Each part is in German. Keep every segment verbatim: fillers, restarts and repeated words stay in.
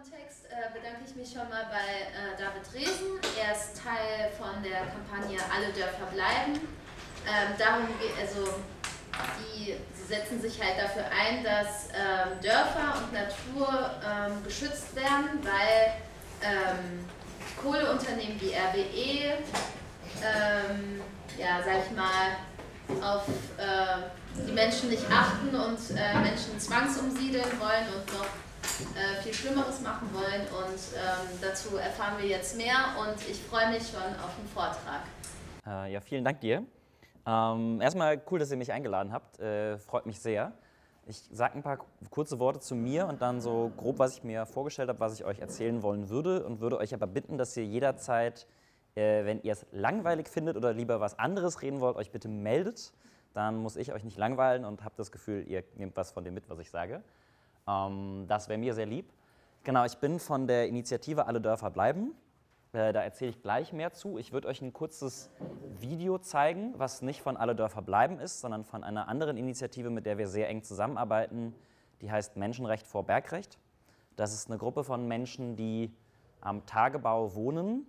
Kontext äh, bedanke ich mich schon mal bei äh, David Dresen. Er ist Teil von der Kampagne Alle Dörfer bleiben. Ähm, darum geht, also die, sie setzen sich halt dafür ein, dass ähm, Dörfer und Natur ähm, geschützt werden, weil ähm, Kohleunternehmen wie R W E, ähm, ja, sag ich mal, auf äh, die Menschen nicht achten und äh, Menschen zwangsumsiedeln wollen und noch äh, viel Schlimmeres machen wollen. Und ähm, dazu erfahren wir jetzt mehr und ich freue mich schon auf den Vortrag. Äh, ja, vielen Dank dir. Ähm, erstmal cool, dass ihr mich eingeladen habt. Äh, freut mich sehr. Ich sage ein paar kurze Worte zu mir und dann so grob, was ich mir vorgestellt habe, was ich euch erzählen wollen würde und würde euch aber bitten, dass ihr jederzeit, äh, wenn ihr es langweilig findet oder lieber was anderes reden wollt, euch bitte meldet. Dann muss ich euch nicht langweilen und habt das Gefühl, ihr nehmt was von dem mit, was ich sage. Ähm, das wäre mir sehr lieb. Genau, ich bin von der Initiative Alle Dörfer bleiben. Äh, da erzähle ich gleich mehr zu. Ich würde euch ein kurzes Video zeigen, was nicht von Alle Dörfer bleiben ist, sondern von einer anderen Initiative, mit der wir sehr eng zusammenarbeiten. Die heißt Menschenrecht vor Bergrecht. Das ist eine Gruppe von Menschen, die am Tagebau wohnen,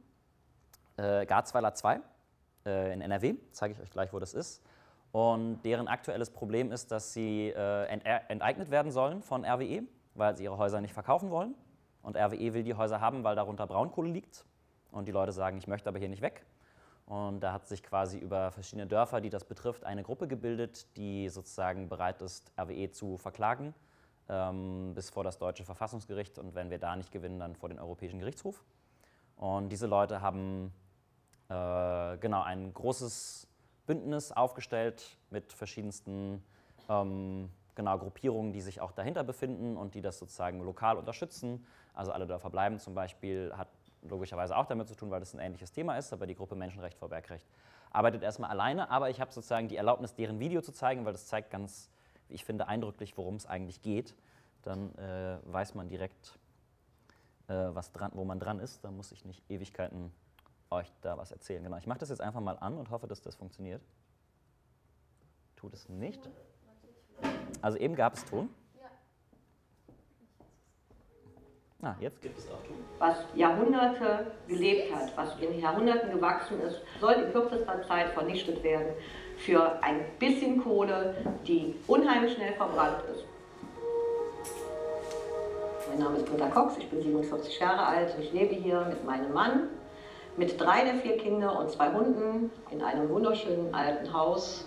äh, Garzweiler zwei äh, in N R W. Zeige ich euch gleich, wo das ist. Und deren aktuelles Problem ist, dass sie äh, enteignet werden sollen von R W E, weil sie ihre Häuser nicht verkaufen wollen. Und R W E will die Häuser haben, weil darunter Braunkohle liegt. Und die Leute sagen, ich möchte aber hier nicht weg. Und da hat sich quasi über verschiedene Dörfer, die das betrifft, eine Gruppe gebildet, die sozusagen bereit ist, R W E zu verklagen, ähm, bis vor das deutsche Verfassungsgericht. Und wenn wir da nicht gewinnen, dann vor den Europäischen Gerichtshof. Und diese Leute haben äh, genau ein großes Bündnis aufgestellt mit verschiedensten ähm, genau, Gruppierungen, die sich auch dahinter befinden und die das sozusagen lokal unterstützen. Also Alle Dörfer bleiben zum Beispiel hat logischerweise auch damit zu tun, weil das ein ähnliches Thema ist, aber die Gruppe Menschenrecht vor Bergrecht arbeitet erstmal alleine, aber ich habe sozusagen die Erlaubnis, deren Video zu zeigen, weil das zeigt ganz, wie ich finde, eindrücklich, worum es eigentlich geht. Dann äh, weiß man direkt, äh, was dran, wo man dran ist. Da muss ich nicht Ewigkeiten euch da was erzählen. Genau, ich mache das jetzt einfach mal an und hoffe, dass das funktioniert. Tut es nicht. Also eben gab es Ton. Ah, jetzt gibt es auch Ton. Was Jahrhunderte gelebt hat, was in Jahrhunderten gewachsen ist, soll in kürzester Zeit vernichtet werden für ein bisschen Kohle, die unheimlich schnell verbrannt ist. Mein Name ist Britta Cox, ich bin siebenundvierzig Jahre alt und ich lebe hier mit meinem Mann, mit drei der vier Kinder und zwei Hunden in einem wunderschönen alten Haus.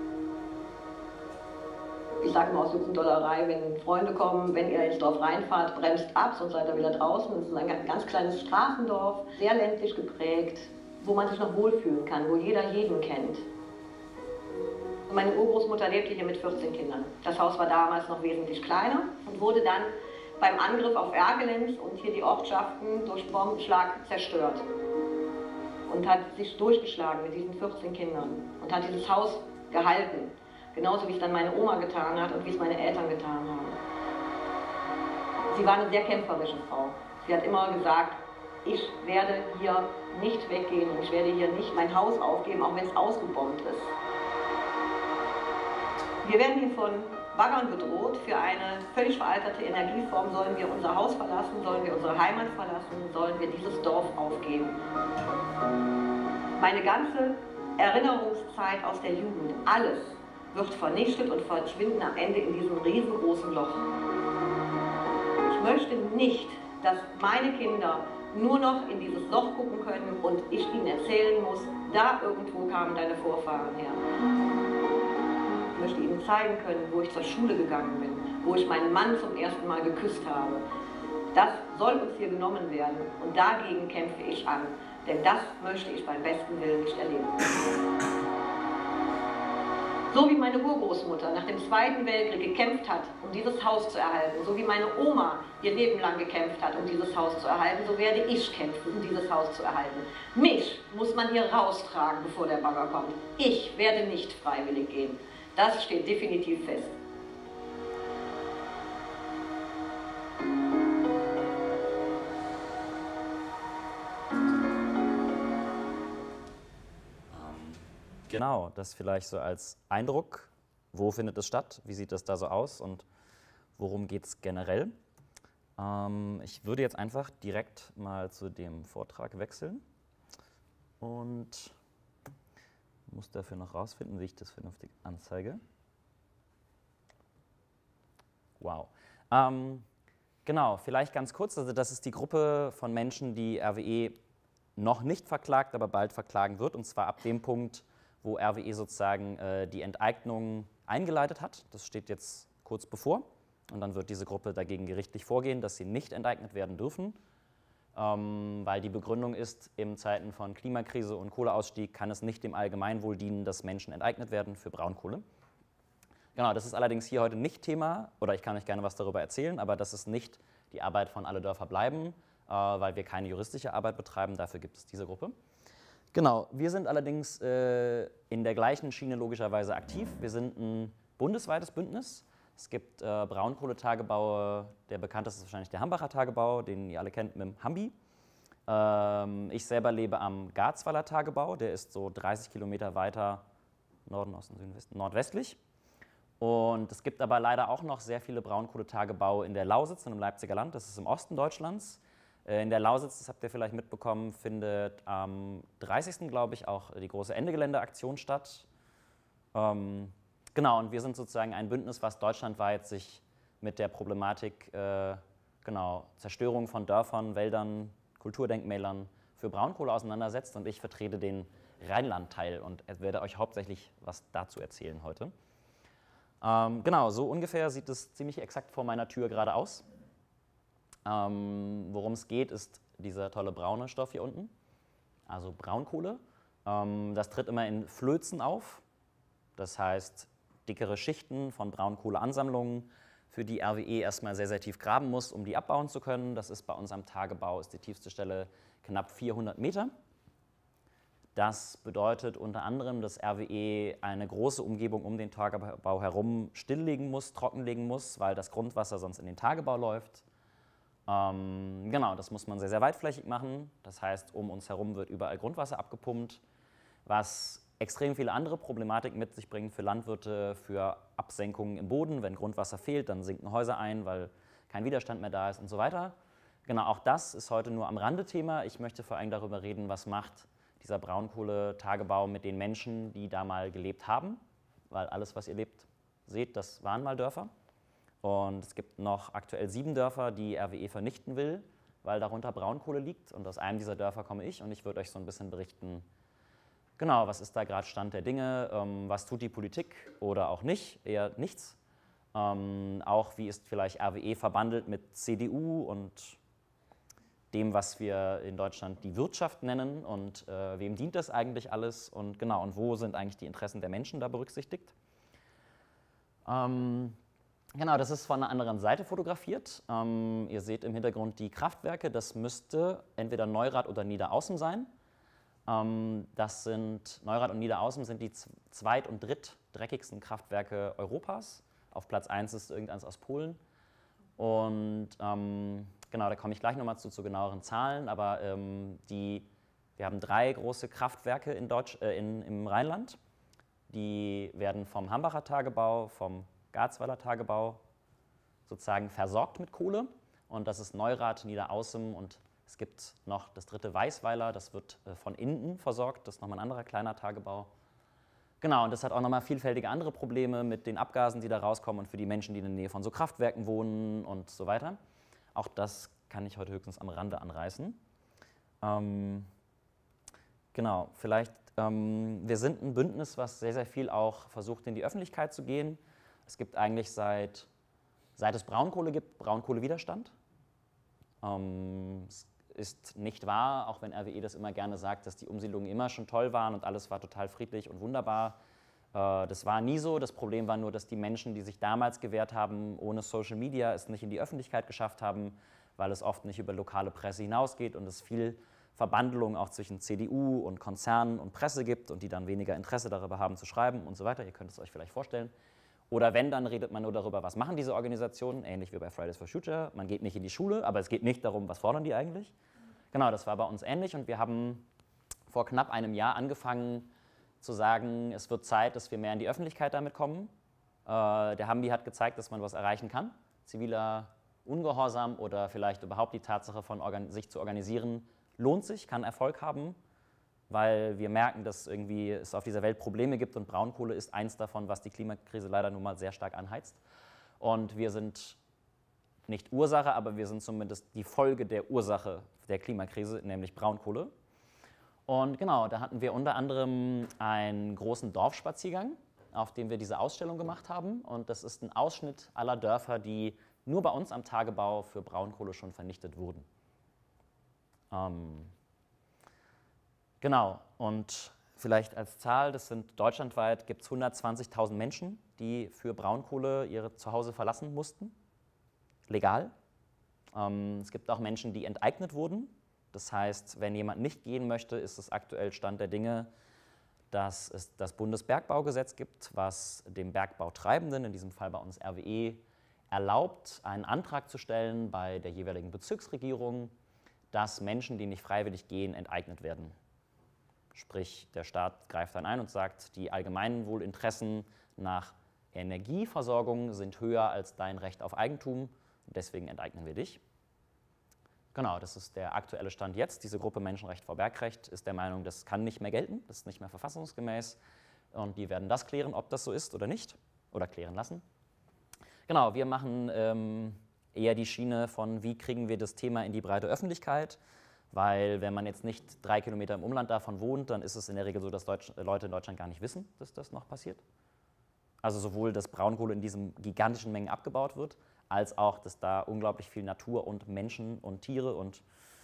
Ich sage mal aus Jutzendollerei, wenn Freunde kommen, wenn ihr ins Dorf reinfahrt, bremst ab, sonst seid ihr wieder draußen. Es ist ein ganz kleines Straßendorf, sehr ländlich geprägt, wo man sich noch wohlfühlen kann, wo jeder jeden kennt. Und meine Urgroßmutter lebte hier mit vierzehn Kindern. Das Haus war damals noch wesentlich kleiner und wurde dann beim Angriff auf Erkelenz und hier die Ortschaften durch Bombenschlag zerstört. Und hat sich durchgeschlagen mit diesen vierzehn Kindern und hat dieses Haus gehalten. Genauso wie es dann meine Oma getan hat und wie es meine Eltern getan haben. Sie war eine sehr kämpferische Frau. Sie hat immer gesagt, ich werde hier nicht weggehen und ich werde hier nicht mein Haus aufgeben, auch wenn es ausgebombt ist. Wir werden hier von Baggern bedroht. Für eine völlig veralterte Energieform sollen wir unser Haus verlassen, sollen wir unsere Heimat verlassen, sollen wir dieses Dorf aufgeben. Meine ganze Erinnerungszeit aus der Jugend, alles wird vernichtet und verschwinden am Ende in diesem riesengroßen Loch. Ich möchte nicht, dass meine Kinder nur noch in dieses Loch gucken können und ich ihnen erzählen muss, da irgendwo kamen deine Vorfahren her. Ich möchte ihnen zeigen können, wo ich zur Schule gegangen bin, wo ich meinen Mann zum ersten Mal geküsst habe. Das soll uns hier genommen werden und dagegen kämpfe ich an, denn das möchte ich beim besten Willen nicht erleben. So wie meine Urgroßmutter nach dem Zweiten Weltkrieg gekämpft hat, um dieses Haus zu erhalten, so wie meine Oma ihr Leben lang gekämpft hat, um dieses Haus zu erhalten, so werde ich kämpfen, um dieses Haus zu erhalten. Mich muss man hier raustragen, bevor der Bagger kommt. Ich werde nicht freiwillig gehen. Das steht definitiv fest. Genau, das vielleicht so als Eindruck. Wo findet es statt? Wie sieht das da so aus? Und worum geht es generell? Ähm, ich würde jetzt einfach direkt mal zu dem Vortrag wechseln und muss dafür noch rausfinden, wie ich das vernünftig anzeige. Wow. Ähm, genau, vielleicht ganz kurz, also das ist die Gruppe von Menschen, die R W E noch nicht verklagt, aber bald verklagen wird, und zwar ab dem Punkt, wo R W E sozusagen äh, die Enteignung eingeleitet hat. Das steht jetzt kurz bevor, und dann wird diese Gruppe dagegen gerichtlich vorgehen, dass sie nicht enteignet werden dürfen, ähm, weil die Begründung ist, in Zeiten von Klimakrise und Kohleausstieg kann es nicht dem Allgemeinwohl dienen, dass Menschen enteignet werden für Braunkohle. Genau, das ist allerdings hier heute nicht Thema, oder ich kann euch gerne was darüber erzählen, aber das ist nicht die Arbeit von Alle Dörfer bleiben, äh, weil wir keine juristische Arbeit betreiben, dafür gibt es diese Gruppe. Genau, wir sind allerdings äh, in der gleichen Schiene logischerweise aktiv. Wir sind ein bundesweites Bündnis. Es gibt äh, Braunkohletagebaue, der bekannteste ist wahrscheinlich der Hambacher Tagebau, den ihr alle kennt mit dem Hambi. Ähm, ich selber lebe am Garzweiler Tagebau, der ist so dreißig Kilometer weiter Norden, Osten, Süden, Westen, nordwestlich. Und es gibt aber leider auch noch sehr viele Braunkohletagebaue in der Lausitz und im Leipziger Land, das ist im Osten Deutschlands. In der Lausitz, das habt ihr vielleicht mitbekommen, findet am dreißigsten glaube ich, auch die große Ende-Gelände-Aktion statt. Ähm, genau, und wir sind sozusagen ein Bündnis, was deutschlandweit sich mit der Problematik äh, genau, Zerstörung von Dörfern, Wäldern, Kulturdenkmälern für Braunkohle auseinandersetzt. Und ich vertrete den Rheinland-Teil und werde euch hauptsächlich was dazu erzählen heute. Ähm, genau, so ungefähr sieht es ziemlich exakt vor meiner Tür gerade aus. Ähm, worum es geht, ist dieser tolle braune Stoff hier unten, also Braunkohle. Ähm, das tritt immer in Flözen auf, das heißt dickere Schichten von Braunkohleansammlungen, für die R W E erstmal sehr, sehr tief graben muss, um die abbauen zu können. Das ist bei uns am Tagebau, ist die tiefste Stelle knapp vierhundert Meter. Das bedeutet unter anderem, dass R W E eine große Umgebung um den Tagebau herum stilllegen muss, trockenlegen muss, weil das Grundwasser sonst in den Tagebau läuft. Ähm, genau, das muss man sehr, sehr weitflächig machen. Das heißt, um uns herum wird überall Grundwasser abgepumpt, was extrem viele andere Problematiken mit sich bringt für Landwirte, für Absenkungen im Boden. Wenn Grundwasser fehlt, dann sinken Häuser ein, weil kein Widerstand mehr da ist und so weiter. Genau, auch das ist heute nur am Rande Thema. Ich möchte vor allem darüber reden, was macht dieser Braunkohletagebau mit den Menschen, die da mal gelebt haben, weil alles, was ihr lebt, seht, das waren mal Dörfer. Und es gibt noch aktuell sieben Dörfer, die R W E vernichten will, weil darunter Braunkohle liegt. Und aus einem dieser Dörfer komme ich und ich würde euch so ein bisschen berichten, genau, was ist da gerade Stand der Dinge, ähm, was tut die Politik oder auch nicht, eher nichts. Ähm, auch wie ist vielleicht R W E verbandelt mit C D U und dem, was wir in Deutschland die Wirtschaft nennen und äh, wem dient das eigentlich alles und genau, und wo sind eigentlich die Interessen der Menschen da berücksichtigt. Ähm, Genau, das ist von einer anderen Seite fotografiert. Ähm, ihr seht im Hintergrund die Kraftwerke. Das müsste entweder Neurath oder Niederaußem sein. Ähm, das sind, Neurath und Niederaußem sind die zweit- und drittdreckigsten Kraftwerke Europas. Auf Platz eins ist irgendeins aus Polen. Und ähm, genau, da komme ich gleich nochmal zu, zu genaueren Zahlen. Aber ähm, die, wir haben drei große Kraftwerke in Deutsch, äh, in, im Rheinland. Die werden vom Hambacher Tagebau, vom Garzweiler Tagebau sozusagen versorgt mit Kohle. Und das ist Neurath, Niederaußem und es gibt noch das dritte Weißweiler, das wird von Inden versorgt, das ist nochmal ein anderer kleiner Tagebau. Genau, und das hat auch nochmal vielfältige andere Probleme mit den Abgasen, die da rauskommen und für die Menschen, die in der Nähe von so Kraftwerken wohnen und so weiter. Auch das kann ich heute höchstens am Rande anreißen. Ähm, genau, vielleicht, ähm, wir sind ein Bündnis, was sehr, sehr viel auch versucht, in die Öffentlichkeit zu gehen. Es gibt eigentlich seit, seit es Braunkohle gibt, Braunkohlewiderstand. Ähm, es ist nicht wahr, auch wenn R W E das immer gerne sagt, dass die Umsiedlungen immer schon toll waren und alles war total friedlich und wunderbar. Äh, das war nie so. Das Problem war nur, dass die Menschen, die sich damals gewehrt haben, ohne Social Media es nicht in die Öffentlichkeit geschafft haben, weil es oft nicht über lokale Presse hinausgeht und es viel Verbandelung auch zwischen C D U und Konzernen und Presse gibt und die dann weniger Interesse darüber haben zu schreiben und so weiter. Ihr könnt es euch vielleicht vorstellen. Oder wenn, dann redet man nur darüber, was machen diese Organisationen, ähnlich wie bei Fridays for Future. Man geht nicht in die Schule, aber es geht nicht darum, was fordern die eigentlich. Genau, das war bei uns ähnlich und wir haben vor knapp einem Jahr angefangen zu sagen, es wird Zeit, dass wir mehr in die Öffentlichkeit damit kommen. Äh, der Hambi hat gezeigt, dass man was erreichen kann. Ziviler Ungehorsam oder vielleicht überhaupt die Tatsache von organ sich zu organisieren lohnt sich, kann Erfolg haben, weil wir merken, dass irgendwie es auf dieser Welt Probleme gibt und Braunkohle ist eins davon, was die Klimakrise leider nun mal sehr stark anheizt. Und wir sind nicht Ursache, aber wir sind zumindest die Folge der Ursache der Klimakrise, nämlich Braunkohle. Und genau, da hatten wir unter anderem einen großen Dorfspaziergang, auf dem wir diese Ausstellung gemacht haben. Und das ist ein Ausschnitt aller Dörfer, die nur bei uns am Tagebau für Braunkohle schon vernichtet wurden. Ähm, genau, und vielleicht als Zahl, das sind deutschlandweit, gibt es hundertzwanzigtausend Menschen, die für Braunkohle ihre Zuhause verlassen mussten, legal. Ähm, es gibt auch Menschen, die enteignet wurden. Das heißt, wenn jemand nicht gehen möchte, ist es aktuell Stand der Dinge, dass es das Bundesbergbaugesetz gibt, was dem Bergbautreibenden, in diesem Fall bei uns R W E, erlaubt, einen Antrag zu stellen bei der jeweiligen Bezirksregierung, dass Menschen, die nicht freiwillig gehen, enteignet werden. Sprich, der Staat greift dann ein und sagt, die allgemeinen Wohlinteressen nach Energieversorgung sind höher als dein Recht auf Eigentum, deswegen enteignen wir dich. Genau, das ist der aktuelle Stand jetzt. Diese Gruppe Menschenrecht vor Bergrecht ist der Meinung, das kann nicht mehr gelten, das ist nicht mehr verfassungsgemäß und die werden das klären, ob das so ist oder nicht, oder klären lassen. Genau, wir machen ähm, eher die Schiene von, wie kriegen wir das Thema in die breite Öffentlichkeit, weil wenn man jetzt nicht drei Kilometer im Umland davon wohnt, dann ist es in der Regel so, dass Deutsch, Leute in Deutschland gar nicht wissen, dass das noch passiert. Also sowohl, dass Braunkohle in diesen gigantischen Mengen abgebaut wird, als auch, dass da unglaublich viel Natur und Menschen und Tiere und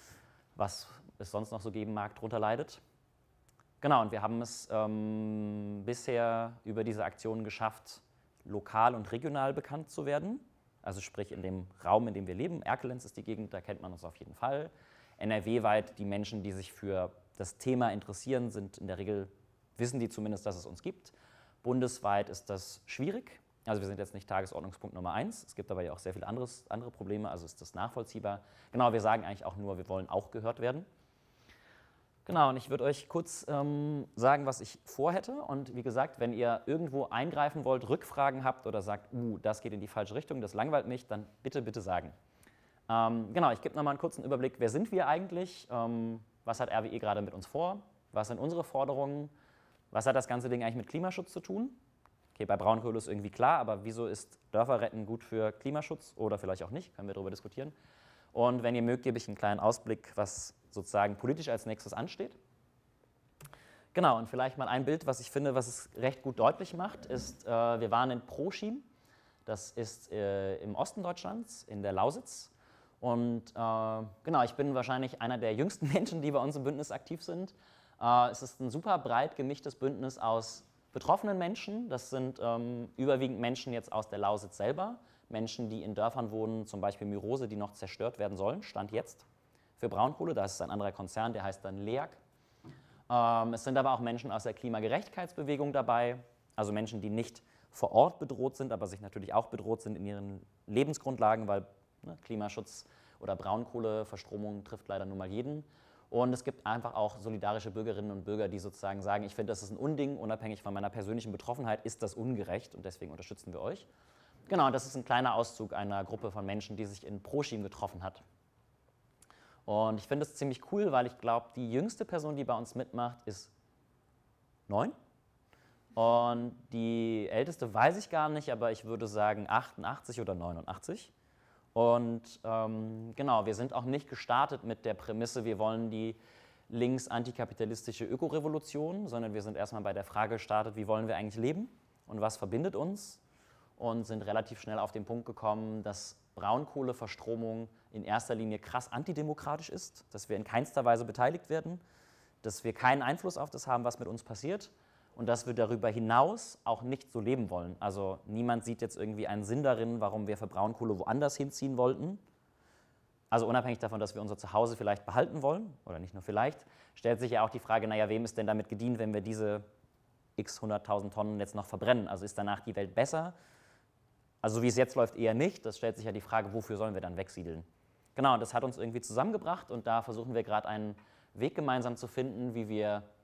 was es sonst noch so geben mag, drunter leidet. Genau, und wir haben es ähm, bisher über diese Aktionen geschafft, lokal und regional bekannt zu werden. Also sprich in dem Raum, in dem wir leben. Erkelenz ist die Gegend, da kennt man uns auf jeden Fall. N R W-weit, die Menschen, die sich für das Thema interessieren, sind in der Regel, wissen die zumindest, dass es uns gibt. Bundesweit ist das schwierig. Also wir sind jetzt nicht Tagesordnungspunkt Nummer eins. Es gibt aber ja auch sehr viele anderes, andere Probleme, also ist das nachvollziehbar. Genau, wir sagen eigentlich auch nur, wir wollen auch gehört werden. Genau, und ich würde euch kurz ähm, sagen, was ich vorhätte. Und wie gesagt, wenn ihr irgendwo eingreifen wollt, Rückfragen habt oder sagt, uh, das geht in die falsche Richtung, das langweilt mich, dann bitte, bitte sagen. Ähm, genau, ich gebe nochmal einen kurzen Überblick, wer sind wir eigentlich, ähm, was hat R W E gerade mit uns vor, was sind unsere Forderungen, was hat das ganze Ding eigentlich mit Klimaschutz zu tun? Okay, bei Braunkohle ist irgendwie klar, aber wieso ist Dörfer retten gut für Klimaschutz oder vielleicht auch nicht, können wir darüber diskutieren. Und wenn ihr mögt, gebe ich einen kleinen Ausblick, was sozusagen politisch als nächstes ansteht. Genau, und vielleicht mal ein Bild, was ich finde, was es recht gut deutlich macht, ist, äh, wir waren in Proschim, das ist äh, im Osten Deutschlands, in der Lausitz. Und äh, genau, ich bin wahrscheinlich einer der jüngsten Menschen, die bei uns im Bündnis aktiv sind. Äh, es ist ein super breit gemischtes Bündnis aus betroffenen Menschen. Das sind ähm, überwiegend Menschen jetzt aus der Lausitz selber. Menschen, die in Dörfern wohnen, zum Beispiel Myrose, die noch zerstört werden sollen, Stand jetzt. Für Braunkohle, da ist es ein anderer Konzern, der heißt dann LEAG. Ähm, es sind aber auch Menschen aus der Klimagerechtigkeitsbewegung dabei, also Menschen, die nicht vor Ort bedroht sind, aber sich natürlich auch bedroht sind in ihren Lebensgrundlagen, weil ne, Klimaschutz oder Braunkohleverstromung trifft leider nun mal jeden. Und es gibt einfach auch solidarische Bürgerinnen und Bürger, die sozusagen sagen, ich finde, das ist ein Unding, unabhängig von meiner persönlichen Betroffenheit ist das ungerecht und deswegen unterstützen wir euch. Genau, das ist ein kleiner Auszug einer Gruppe von Menschen, die sich in Proschim getroffen hat. Und ich finde es ziemlich cool, weil ich glaube, die jüngste Person, die bei uns mitmacht, ist neun. Und die älteste weiß ich gar nicht, aber ich würde sagen achtundachtzig oder neunundachtzig. Und ähm, genau, wir sind auch nicht gestartet mit der Prämisse, wir wollen die links-antikapitalistische Ökorevolution, sondern wir sind erstmal bei der Frage gestartet, wie wollen wir eigentlich leben und was verbindet uns? Und sind relativ schnell auf den Punkt gekommen, dass Braunkohleverstromung in erster Linie krass antidemokratisch ist, dass wir in keinster Weise beteiligt werden, dass wir keinen Einfluss auf das haben, was mit uns passiert und dass wir darüber hinaus auch nicht so leben wollen. Also niemand sieht jetzt irgendwie einen Sinn darin, warum wir für Braunkohle woanders hinziehen wollten. Also unabhängig davon, dass wir unser Zuhause vielleicht behalten wollen, oder nicht nur vielleicht, stellt sich ja auch die Frage, naja, wem ist denn damit gedient, wenn wir diese x hunderttausend Tonnen jetzt noch verbrennen? Also ist danach die Welt besser? Also so wie es jetzt läuft, eher nicht. Das stellt sich ja die Frage, wofür sollen wir dann wegsiedeln? Genau, das hat uns irgendwie zusammengebracht und da versuchen wir gerade einen Weg gemeinsam zu finden, wie wir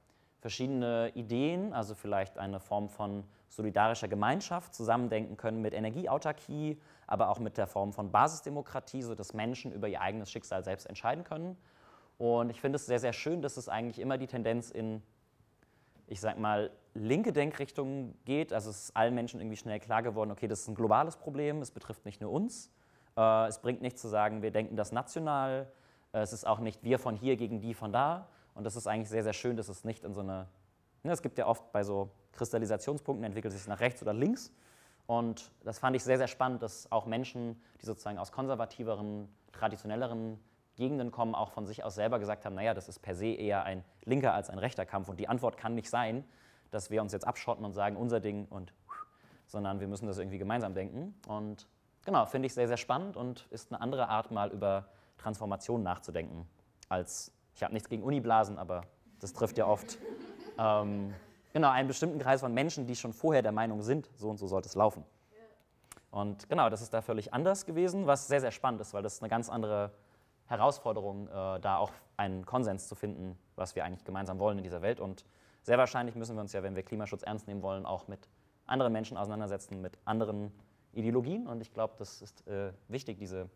verschiedene Ideen, also vielleicht eine Form von solidarischer Gemeinschaft zusammendenken können mit Energieautarkie, aber auch mit der Form von Basisdemokratie, sodass Menschen über ihr eigenes Schicksal selbst entscheiden können. Und ich finde es sehr, sehr schön, dass es eigentlich immer die Tendenz in, ich sag mal, linke Denkrichtungen geht. Also es ist allen Menschen irgendwie schnell klar geworden, okay, das ist ein globales Problem, es betrifft nicht nur uns. Äh, es bringt nichts zu sagen, wir denken das national. Äh, es ist auch nicht wir von hier gegen die von da. Und das ist eigentlich sehr, sehr schön, dass es nicht in so eine, ne, es gibt ja oft bei so Kristallisationspunkten, entwickelt sich nach rechts oder links. Und das fand ich sehr, sehr spannend, dass auch Menschen, die sozusagen aus konservativeren, traditionelleren Gegenden kommen, auch von sich aus selber gesagt haben, naja, das ist per se eher ein linker als ein rechter Kampf. Und die Antwort kann nicht sein, dass wir uns jetzt abschotten und sagen, unser Ding, und, sondern wir müssen das irgendwie gemeinsam denken. Und genau, finde ich sehr, sehr spannend und ist eine andere Art, mal über Transformation nachzudenken, als, ich habe nichts gegen Uniblasen, aber das trifft ja oft ähm, genau, einen bestimmten Kreis von Menschen, die schon vorher der Meinung sind, so und so sollte es laufen. Und genau, das ist da völlig anders gewesen, was sehr, sehr spannend ist, weil das eine ganz andere Herausforderung, äh, da auch einen Konsens zu finden, was wir eigentlich gemeinsam wollen in dieser Welt. Und sehr wahrscheinlich müssen wir uns ja, wenn wir Klimaschutz ernst nehmen wollen, auch mit anderen Menschen auseinandersetzen, mit anderen Ideologien. Und ich glaube, das ist äh, wichtig, diese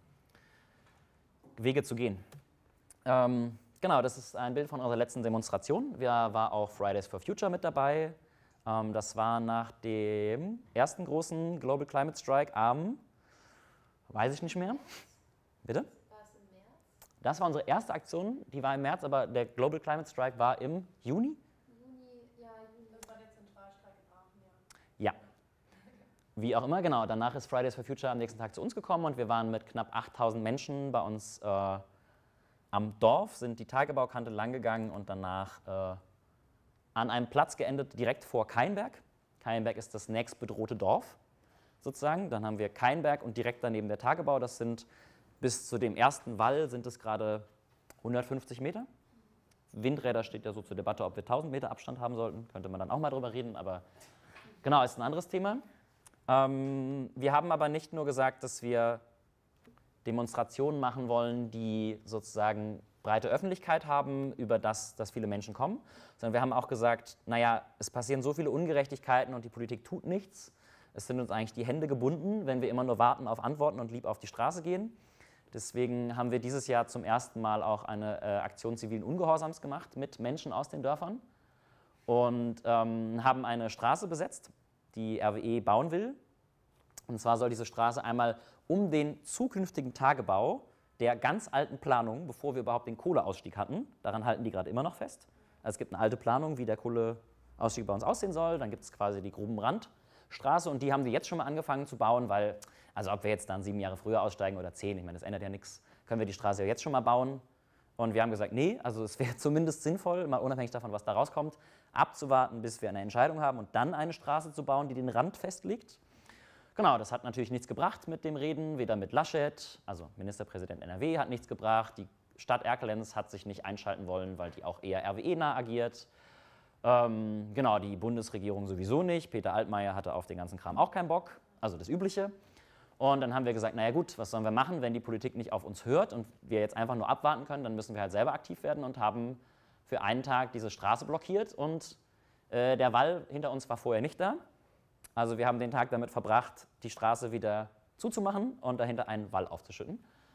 Wege zu gehen. Ähm, genau, das ist ein Bild von unserer letzten Demonstration. Wir war auch Fridays for Future mit dabei. Ähm, das war nach dem ersten großen Global Climate Strike am, weiß ich nicht mehr. Bitte? Das war unsere erste Aktion, die war im März, aber der Global Climate Strike war im Juni? Juni, ja, Juni. Das war der Zentralstreik in Aachen, ja. Ja. Wie auch immer, genau. Danach ist Fridays for Future am nächsten Tag zu uns gekommen und wir waren mit knapp achttausend Menschen bei uns äh, am Dorf, sind die Tagebaukante langgegangen und danach äh, an einem Platz geendet, direkt vor Kainberg. Kainberg ist das nächstbedrohte Dorf, sozusagen. Dann haben wir Kainberg und direkt daneben der Tagebau, das sind bis zu dem ersten Wall sind es gerade hundertfünfzig Meter. Windräder steht ja so zur Debatte, ob wir tausend Meter Abstand haben sollten. Könnte man dann auch mal drüber reden, aber genau, ist ein anderes Thema. Ähm, wir haben aber nicht nur gesagt, dass wir Demonstrationen machen wollen, die sozusagen breite Öffentlichkeit haben, über das, dass viele Menschen kommen, sondern wir haben auch gesagt, naja, es passieren so viele Ungerechtigkeiten und die Politik tut nichts. Es sind uns eigentlich die Hände gebunden, wenn wir immer nur warten auf Antworten und lieb auf die Straße gehen. Deswegen haben wir dieses Jahr zum ersten Mal auch eine äh, Aktion zivilen Ungehorsams gemacht mit Menschen aus den Dörfern und ähm, haben eine Straße besetzt, die R W E bauen will. Und zwar soll diese Straße einmal um den zukünftigen Tagebau der ganz alten Planung, bevor wir überhaupt den Kohleausstieg hatten, daran halten die gerade immer noch fest. Also es gibt eine alte Planung, wie der Kohleausstieg bei uns aussehen soll, dann gibt es quasi die Grubenrandstraße und die haben sie jetzt schon mal angefangen zu bauen, weil, also ob wir jetzt dann sieben Jahre früher aussteigen oder zehn, ich meine, das ändert ja nichts, können wir die Straße ja jetzt schon mal bauen. Und wir haben gesagt, nee, also es wäre zumindest sinnvoll, mal unabhängig davon, was da rauskommt, abzuwarten, bis wir eine Entscheidung haben und dann eine Straße zu bauen, die den Rand festlegt. Genau, das hat natürlich nichts gebracht mit dem Reden, weder mit Laschet, also Ministerpräsident N R W hat nichts gebracht, die Stadt Erkelenz hat sich nicht einschalten wollen, weil die auch eher R W E-nah agiert. Ähm, genau, die Bundesregierung sowieso nicht, Peter Altmaier hatte auf den ganzen Kram auch keinen Bock, also das Übliche. Und dann haben wir gesagt, naja gut, was sollen wir machen, wenn die Politik nicht auf uns hört und wir jetzt einfach nur abwarten können, dann müssen wir halt selber aktiv werden und haben für einen Tag diese Straße blockiert und äh, der Wall hinter uns war vorher nicht da. Also wir haben den Tag damit verbracht, die Straße wieder zuzumachen und dahinter einen Wall aufzuschütten.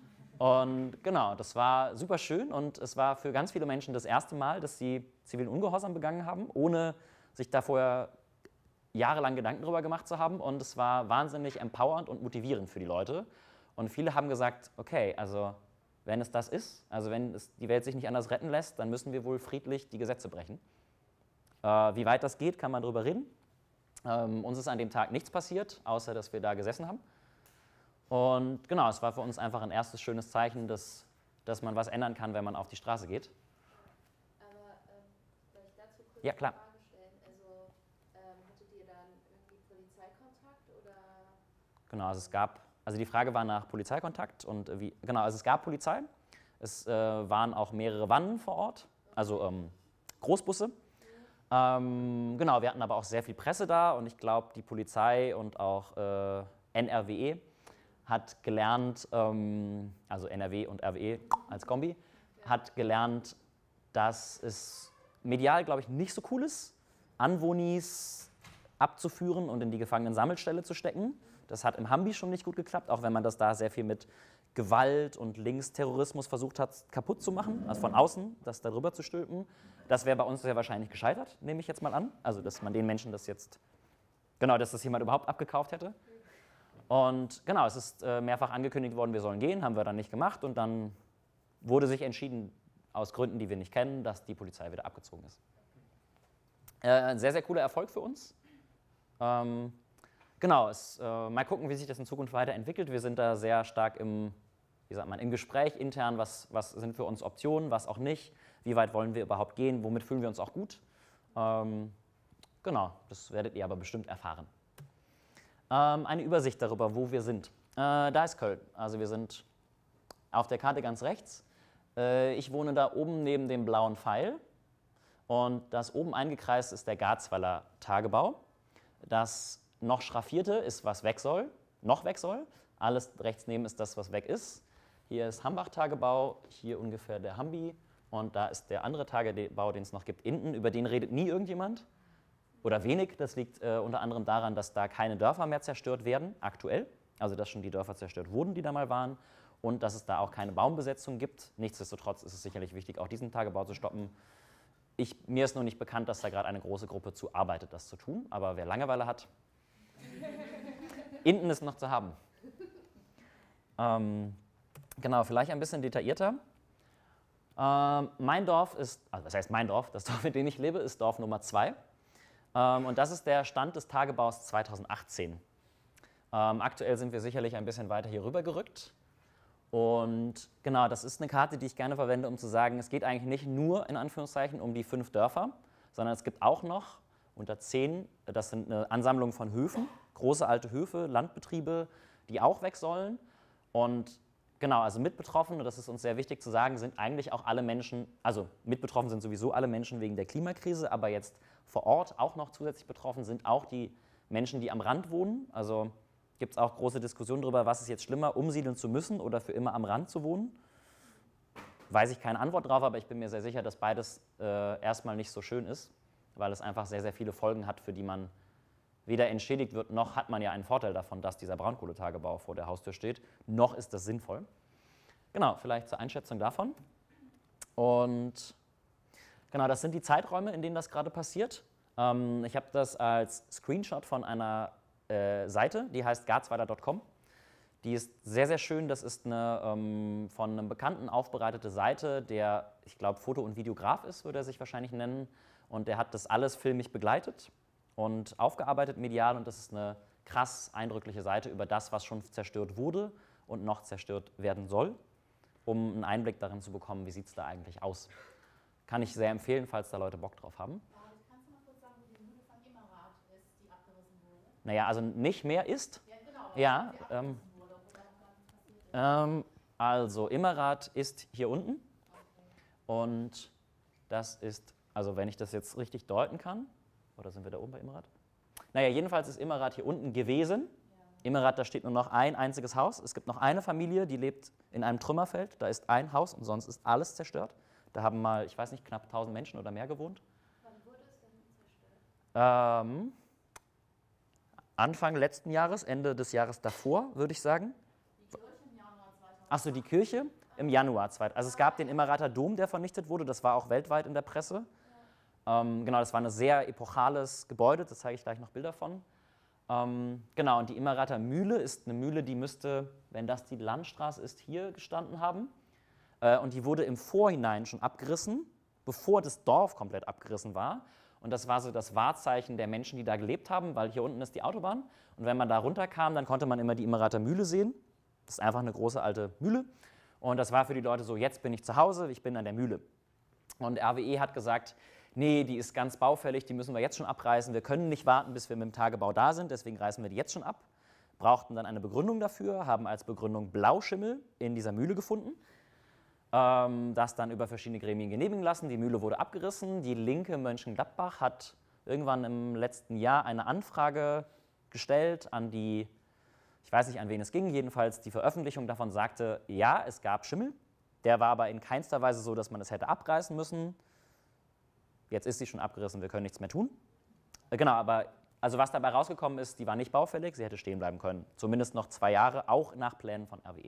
Und genau, das war super schön und es war für ganz viele Menschen das erste Mal, dass sie zivilen Ungehorsam begangen haben, ohne sich da vorher jahrelang Gedanken darüber gemacht zu haben. Und es war wahnsinnig empowernd und motivierend für die Leute. Und viele haben gesagt, okay, also wenn es das ist, also wenn es die Welt sich nicht anders retten lässt, dann müssen wir wohl friedlich die Gesetze brechen. Äh, wie weit das geht, kann man darüber reden. Ähm, uns ist an dem Tag nichts passiert, außer dass wir da gesessen haben. Und genau, es war für uns einfach ein erstes schönes Zeichen, dass, dass man was ändern kann, wenn man auf die Straße geht. Aber ähm, soll ich dazu kurz ja, klar. eine Frage stellen? Also ähm, hattet ihr dann irgendwie Polizeikontakt oder? Genau, also es gab, also die Frage war nach Polizeikontakt und wie, genau, also es gab Polizei. Es äh, waren auch mehrere Wannen vor Ort, also ähm, Großbusse. Ähm, genau, wir hatten aber auch sehr viel Presse da und ich glaube, die Polizei und auch äh, N R W E hat gelernt, ähm, also N R W und R W E als Kombi, hat gelernt, dass es medial, glaube ich, nicht so cool ist, Anwohnis abzuführen und in die Gefangenen-Sammelstelle zu stecken. Das hat im Hambi schon nicht gut geklappt, auch wenn man das da sehr viel mit Gewalt und Linksterrorismus versucht hat, kaputt zu machen, also von außen, das darüber zu stülpen. Das wäre bei uns sehr wahrscheinlich gescheitert, nehme ich jetzt mal an. Also, dass man den Menschen das jetzt, genau, dass das jemand überhaupt abgekauft hätte. Und genau, es ist äh, mehrfach angekündigt worden, wir sollen gehen, haben wir dann nicht gemacht und dann wurde sich entschieden, aus Gründen, die wir nicht kennen, dass die Polizei wieder abgezogen ist. Äh, ein sehr, sehr cooler Erfolg für uns. Ähm, genau, es, äh, mal gucken, wie sich das in Zukunft weiterentwickelt. Wir sind da sehr stark im, wie sagt man, im Gespräch intern, was, was sind für uns Optionen, was auch nicht, wie weit wollen wir überhaupt gehen, womit fühlen wir uns auch gut. Ähm, genau, das werdet ihr aber bestimmt erfahren. Ähm, eine Übersicht darüber, wo wir sind. Äh, da ist Köln, also wir sind auf der Karte ganz rechts. Äh, ich wohne da oben neben dem blauen Pfeil und das oben eingekreist ist der Garzweiler Tagebau. Das noch schraffierte ist, was weg soll, noch weg soll. Alles rechts neben ist das, was weg ist. Hier ist Hambach-Tagebau, hier ungefähr der Hambi und da ist der andere Tagebau, den es noch gibt, Inden. Über den redet nie irgendjemand oder wenig. Das liegt äh, unter anderem daran, dass da keine Dörfer mehr zerstört werden, aktuell. Also dass schon die Dörfer zerstört wurden, die da mal waren und dass es da auch keine Baumbesetzung gibt. Nichtsdestotrotz ist es sicherlich wichtig, auch diesen Tagebau zu stoppen. Ich, mir ist nur nicht bekannt, dass da gerade eine große Gruppe zu arbeitet, das zu tun. Aber wer Langeweile hat, Inden ist noch zu haben. Ähm, genau, vielleicht ein bisschen detaillierter. Ähm, mein Dorf ist, also was heißt mein Dorf? Das Dorf, in dem ich lebe, ist Dorf Nummer zwei. Ähm, und das ist der Stand des Tagebaus zweitausendachtzehn. Ähm, aktuell sind wir sicherlich ein bisschen weiter hier rüber gerückt. Und genau, das ist eine Karte, die ich gerne verwende, um zu sagen, es geht eigentlich nicht nur in Anführungszeichen um die fünf Dörfer, sondern es gibt auch noch unter zehn, das sind eine Ansammlung von Höfen, große alte Höfe, Landbetriebe, die auch weg sollen. Und genau, also mit betroffen, und das ist uns sehr wichtig zu sagen, sind eigentlich auch alle Menschen, also mit betroffen sind sowieso alle Menschen wegen der Klimakrise, aber jetzt vor Ort auch noch zusätzlich betroffen sind auch die Menschen, die am Rand wohnen. Also gibt es auch große Diskussionen darüber, was ist jetzt schlimmer, umsiedeln zu müssen oder für immer am Rand zu wohnen. Weiß ich keine Antwort drauf, aber ich bin mir sehr sicher, dass beides äh, erstmal nicht so schön ist, weil es einfach sehr, sehr viele Folgen hat, für die man weder entschädigt wird, noch hat man ja einen Vorteil davon, dass dieser Braunkohletagebau vor der Haustür steht, noch ist das sinnvoll. Genau, vielleicht zur Einschätzung davon. Und genau, das sind die Zeiträume, in denen das gerade passiert. Ähm, ich habe das als Screenshot von einer äh, Seite, die heißt garzweiler punkt com. Die ist sehr, sehr schön. Das ist eine ähm, von einem Bekannten aufbereitete Seite, der, ich glaube, Foto- und Videograf ist, würde er sich wahrscheinlich nennen. Und der hat das alles filmisch begleitet und aufgearbeitet medial. Und das ist eine krass eindrückliche Seite über das, was schon zerstört wurde und noch zerstört werden soll, um einen Einblick darin zu bekommen, wie sieht es da eigentlich aus. Kann ich sehr empfehlen, falls da Leute Bock drauf haben. Kannst du mal kurz sagen, wo die Mühle von Immerrath ist, die abgerissen wurde? Naja, also nicht mehr ist. Ja, genau. Ja, ähm, Wurde, wo da dann passiert ist. ähm, also Immerrath ist hier unten. Und das ist, also wenn ich das jetzt richtig deuten kann, oder sind wir da oben bei Immerrath? Naja, jedenfalls ist Immerrath hier unten gewesen. Immerrath, da steht nur noch ein einziges Haus. Es gibt noch eine Familie, die lebt in einem Trümmerfeld. Da ist ein Haus und sonst ist alles zerstört. Da haben mal, ich weiß nicht, knapp tausend Menschen oder mehr gewohnt. Wann wurde es denn zerstört? Ähm, Anfang letzten Jahres, Ende des Jahres davor, würde ich sagen. Die Kirche im Januar zweitausend. Achso, die Kirche im Januar. Also es gab den Immerrather Dom, der vernichtet wurde. Das war auch weltweit in der Presse. Ähm, genau, das war ein sehr epochales Gebäude. Da zeige ich gleich noch Bilder von. Ähm, genau, und die Immerrather Mühle ist eine Mühle, die müsste, wenn das die Landstraße ist, hier gestanden haben. Äh, und die wurde im Vorhinein schon abgerissen, bevor das Dorf komplett abgerissen war. Und das war so das Wahrzeichen der Menschen, die da gelebt haben, weil hier unten ist die Autobahn. Und wenn man da runterkam, dann konnte man immer die Immerrather Mühle sehen. Das ist einfach eine große alte Mühle. Und das war für die Leute so, jetzt bin ich zu Hause, ich bin an der Mühle. Und R W E hat gesagt, nee, die ist ganz baufällig, die müssen wir jetzt schon abreißen. Wir können nicht warten, bis wir mit dem Tagebau da sind, deswegen reißen wir die jetzt schon ab. Brauchten dann eine Begründung dafür, haben als Begründung Blauschimmel in dieser Mühle gefunden. Ähm, das dann über verschiedene Gremien genehmigen lassen. Die Mühle wurde abgerissen. Die Linke Mönchengladbach hat irgendwann im letzten Jahr eine Anfrage gestellt an die, ich weiß nicht, an wen es ging, jedenfalls die Veröffentlichung davon sagte, ja, es gab Schimmel. Der war aber in keinster Weise so, dass man es hätte abreißen müssen. jetzt ist sie schon abgerissen, wir können nichts mehr tun. Äh, genau, aber also was dabei rausgekommen ist, die war nicht baufällig, sie hätte stehen bleiben können. Zumindest noch zwei Jahre, auch nach Plänen von R W E.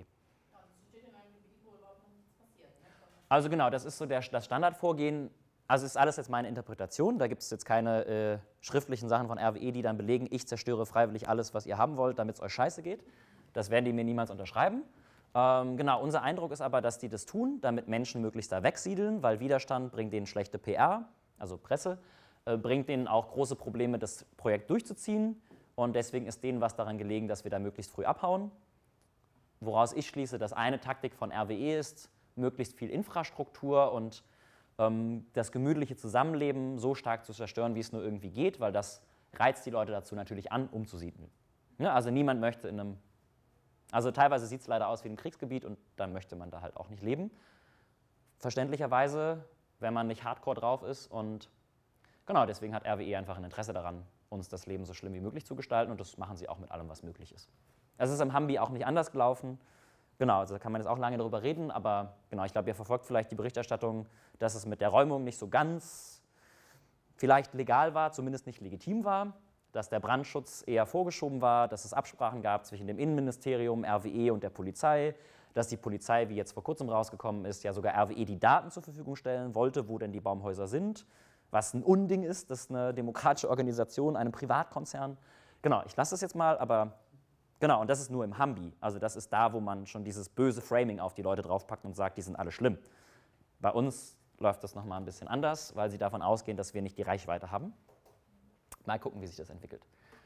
Also genau, das ist so der, das Standardvorgehen. Also ist alles jetzt meine Interpretation, da gibt es jetzt keine äh, schriftlichen Sachen von R W E, die dann belegen, ich zerstöre freiwillig alles, was ihr haben wollt, damit es euch scheiße geht. Das werden die mir niemals unterschreiben. Ähm, genau, unser Eindruck ist aber, dass die das tun, damit Menschen möglichst da wegsiedeln, weil Widerstand bringt denen schlechte P R, also Presse, äh, bringt denen auch große Probleme, das Projekt durchzuziehen. Und deswegen ist denen was daran gelegen, dass wir da möglichst früh abhauen. Woraus ich schließe, dass eine Taktik von R W E ist, möglichst viel Infrastruktur und ähm, das gemütliche Zusammenleben so stark zu zerstören, wie es nur irgendwie geht, weil das reizt die Leute dazu natürlich an, umzusiedeln. Ja, also niemand möchte in einem, also teilweise sieht es leider aus wie ein Kriegsgebiet und dann möchte man da halt auch nicht leben. Verständlicherweise, wenn man nicht hardcore drauf ist und genau, deswegen hat R W E einfach ein Interesse daran, uns das Leben so schlimm wie möglich zu gestalten und das machen sie auch mit allem, was möglich ist. Es ist im Hambi auch nicht anders gelaufen. Genau, also da kann man jetzt auch lange darüber reden, aber genau, ich glaube, ihr verfolgt vielleicht die Berichterstattung, dass es mit der Räumung nicht so ganz vielleicht legal war, zumindest nicht legitim war, dass der Brandschutz eher vorgeschoben war, dass es Absprachen gab zwischen dem Innenministerium, R W E und der Polizei, dass die Polizei, wie jetzt vor kurzem rausgekommen ist, ja sogar R W E die Daten zur Verfügung stellen wollte, wo denn die Baumhäuser sind, was ein Unding ist, dass eine demokratische Organisation, einem Privatkonzern, genau, ich lasse das jetzt mal, aber genau, und das ist nur im Hambi. Also das ist da, wo man schon dieses böse Framing auf die Leute draufpackt und sagt, die sind alle schlimm. Bei uns läuft das nochmal ein bisschen anders, weil sie davon ausgehen, dass wir nicht die Reichweite haben. Mal gucken, wie sich das entwickelt.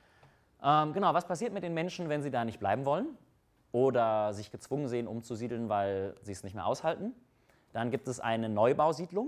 Ähm, genau, was passiert mit den Menschen, wenn sie da nicht bleiben wollen oder sich gezwungen sehen, umzusiedeln, weil sie es nicht mehr aushalten? Dann gibt es eine Neubausiedlung.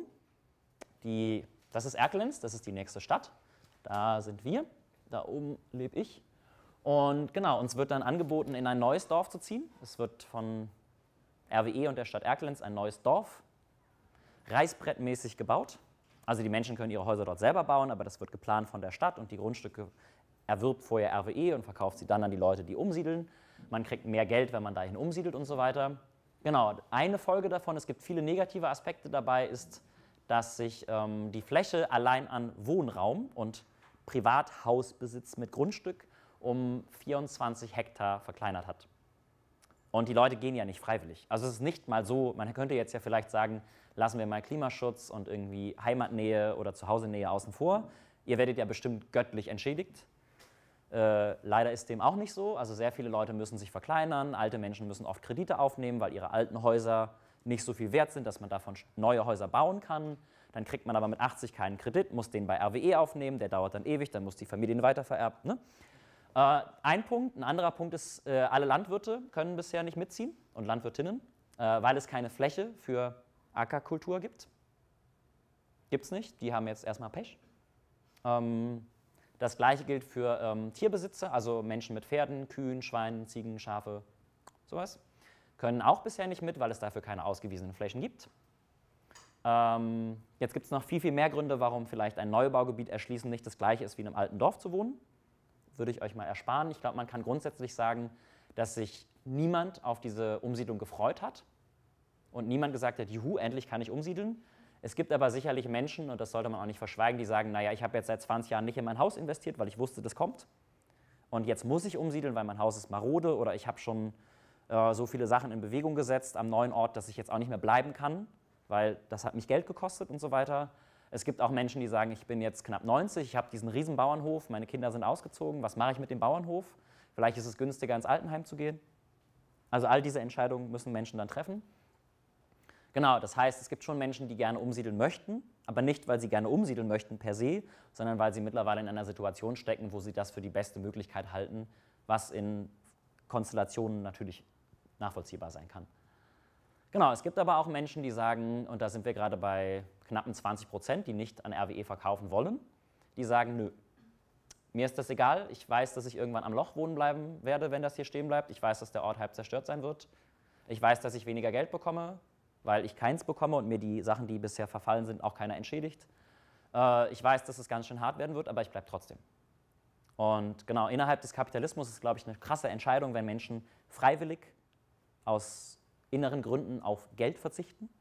Die, das ist Erkelenz, das ist die nächste Stadt. Da sind wir, da oben lebe ich. Und genau, uns wird dann angeboten, in ein neues Dorf zu ziehen. Es wird von R W E und der Stadt Erkelenz ein neues Dorf, reißbrettmäßig gebaut. Also die Menschen können ihre Häuser dort selber bauen, aber das wird geplant von der Stadt und die Grundstücke erwirbt vorher R W E und verkauft sie dann an die Leute, die umsiedeln. Man kriegt mehr Geld, wenn man dahin umsiedelt und so weiter. Genau, eine Folge davon, es gibt viele negative Aspekte dabei, ist, dass sich ähm, die Fläche allein an Wohnraum und Privathausbesitz mit Grundstück um vierundzwanzig Hektar verkleinert hat. Und die Leute gehen ja nicht freiwillig. Also es ist nicht mal so, man könnte jetzt ja vielleicht sagen, lassen wir mal Klimaschutz und irgendwie Heimatnähe oder Zuhausenähe außen vor. Ihr werdet ja bestimmt göttlich entschädigt. Äh, leider ist dem auch nicht so. Also sehr viele Leute müssen sich verkleinern, alte Menschen müssen oft Kredite aufnehmen, weil ihre alten Häuser nicht so viel wert sind, dass man davon neue Häuser bauen kann. Dann kriegt man aber mit achtzig keinen Kredit, muss den bei R W E aufnehmen, der dauert dann ewig, dann muss die Familie ihn weitervererbt. Ne? Äh, ein Punkt, ein anderer Punkt ist, äh, alle Landwirte können bisher nicht mitziehen und Landwirtinnen, äh, weil es keine Fläche für Ackerkultur gibt. Gibt es nicht, die haben jetzt erstmal Pech. Ähm, das gleiche gilt für ähm, Tierbesitzer, also Menschen mit Pferden, Kühen, Schweinen, Ziegen, Schafe, sowas. Können auch bisher nicht mit, weil es dafür keine ausgewiesenen Flächen gibt. Ähm, jetzt gibt es noch viel, viel mehr Gründe, warum vielleicht ein Neubaugebiet erschließen nicht das gleiche ist, wie in einem alten Dorf zu wohnen. Würde ich euch mal ersparen. Ich glaube, man kann grundsätzlich sagen, dass sich niemand auf diese Umsiedlung gefreut hat und niemand gesagt hat, juhu, endlich kann ich umsiedeln. Es gibt aber sicherlich Menschen, und das sollte man auch nicht verschweigen, die sagen, naja, ich habe jetzt seit zwanzig Jahren nicht in mein Haus investiert, weil ich wusste, das kommt. Und jetzt muss ich umsiedeln, weil mein Haus ist marode oder ich habe schon äh, so viele Sachen in Bewegung gesetzt am neuen Ort, dass ich jetzt auch nicht mehr bleiben kann, weil das hat mich Geld gekostet und so weiter. Es gibt auch Menschen, die sagen, ich bin jetzt knapp neunzig, ich habe diesen riesen Bauernhof, meine Kinder sind ausgezogen, was mache ich mit dem Bauernhof? Vielleicht ist es günstiger, ins Altenheim zu gehen. Also all diese Entscheidungen müssen Menschen dann treffen. Genau, das heißt, es gibt schon Menschen, die gerne umsiedeln möchten, aber nicht, weil sie gerne umsiedeln möchten per se, sondern weil sie mittlerweile in einer Situation stecken, wo sie das für die beste Möglichkeit halten, was in Konstellationen natürlich nachvollziehbar sein kann. Genau, es gibt aber auch Menschen, die sagen, und da sind wir gerade bei knappen zwanzig Prozent, die nicht an R W E verkaufen wollen, die sagen, nö, mir ist das egal, ich weiß, dass ich irgendwann am Loch wohnen bleiben werde, wenn das hier stehen bleibt, ich weiß, dass der Ort halb zerstört sein wird, ich weiß, dass ich weniger Geld bekomme, weil ich keins bekomme und mir die Sachen, die bisher verfallen sind, auch keiner entschädigt. Äh, ich weiß, dass es ganz schön hart werden wird, aber ich bleibe trotzdem. Und genau, innerhalb des Kapitalismus ist, glaube ich, eine krasse Entscheidung, wenn Menschen freiwillig aus inneren Gründen auf Geld verzichten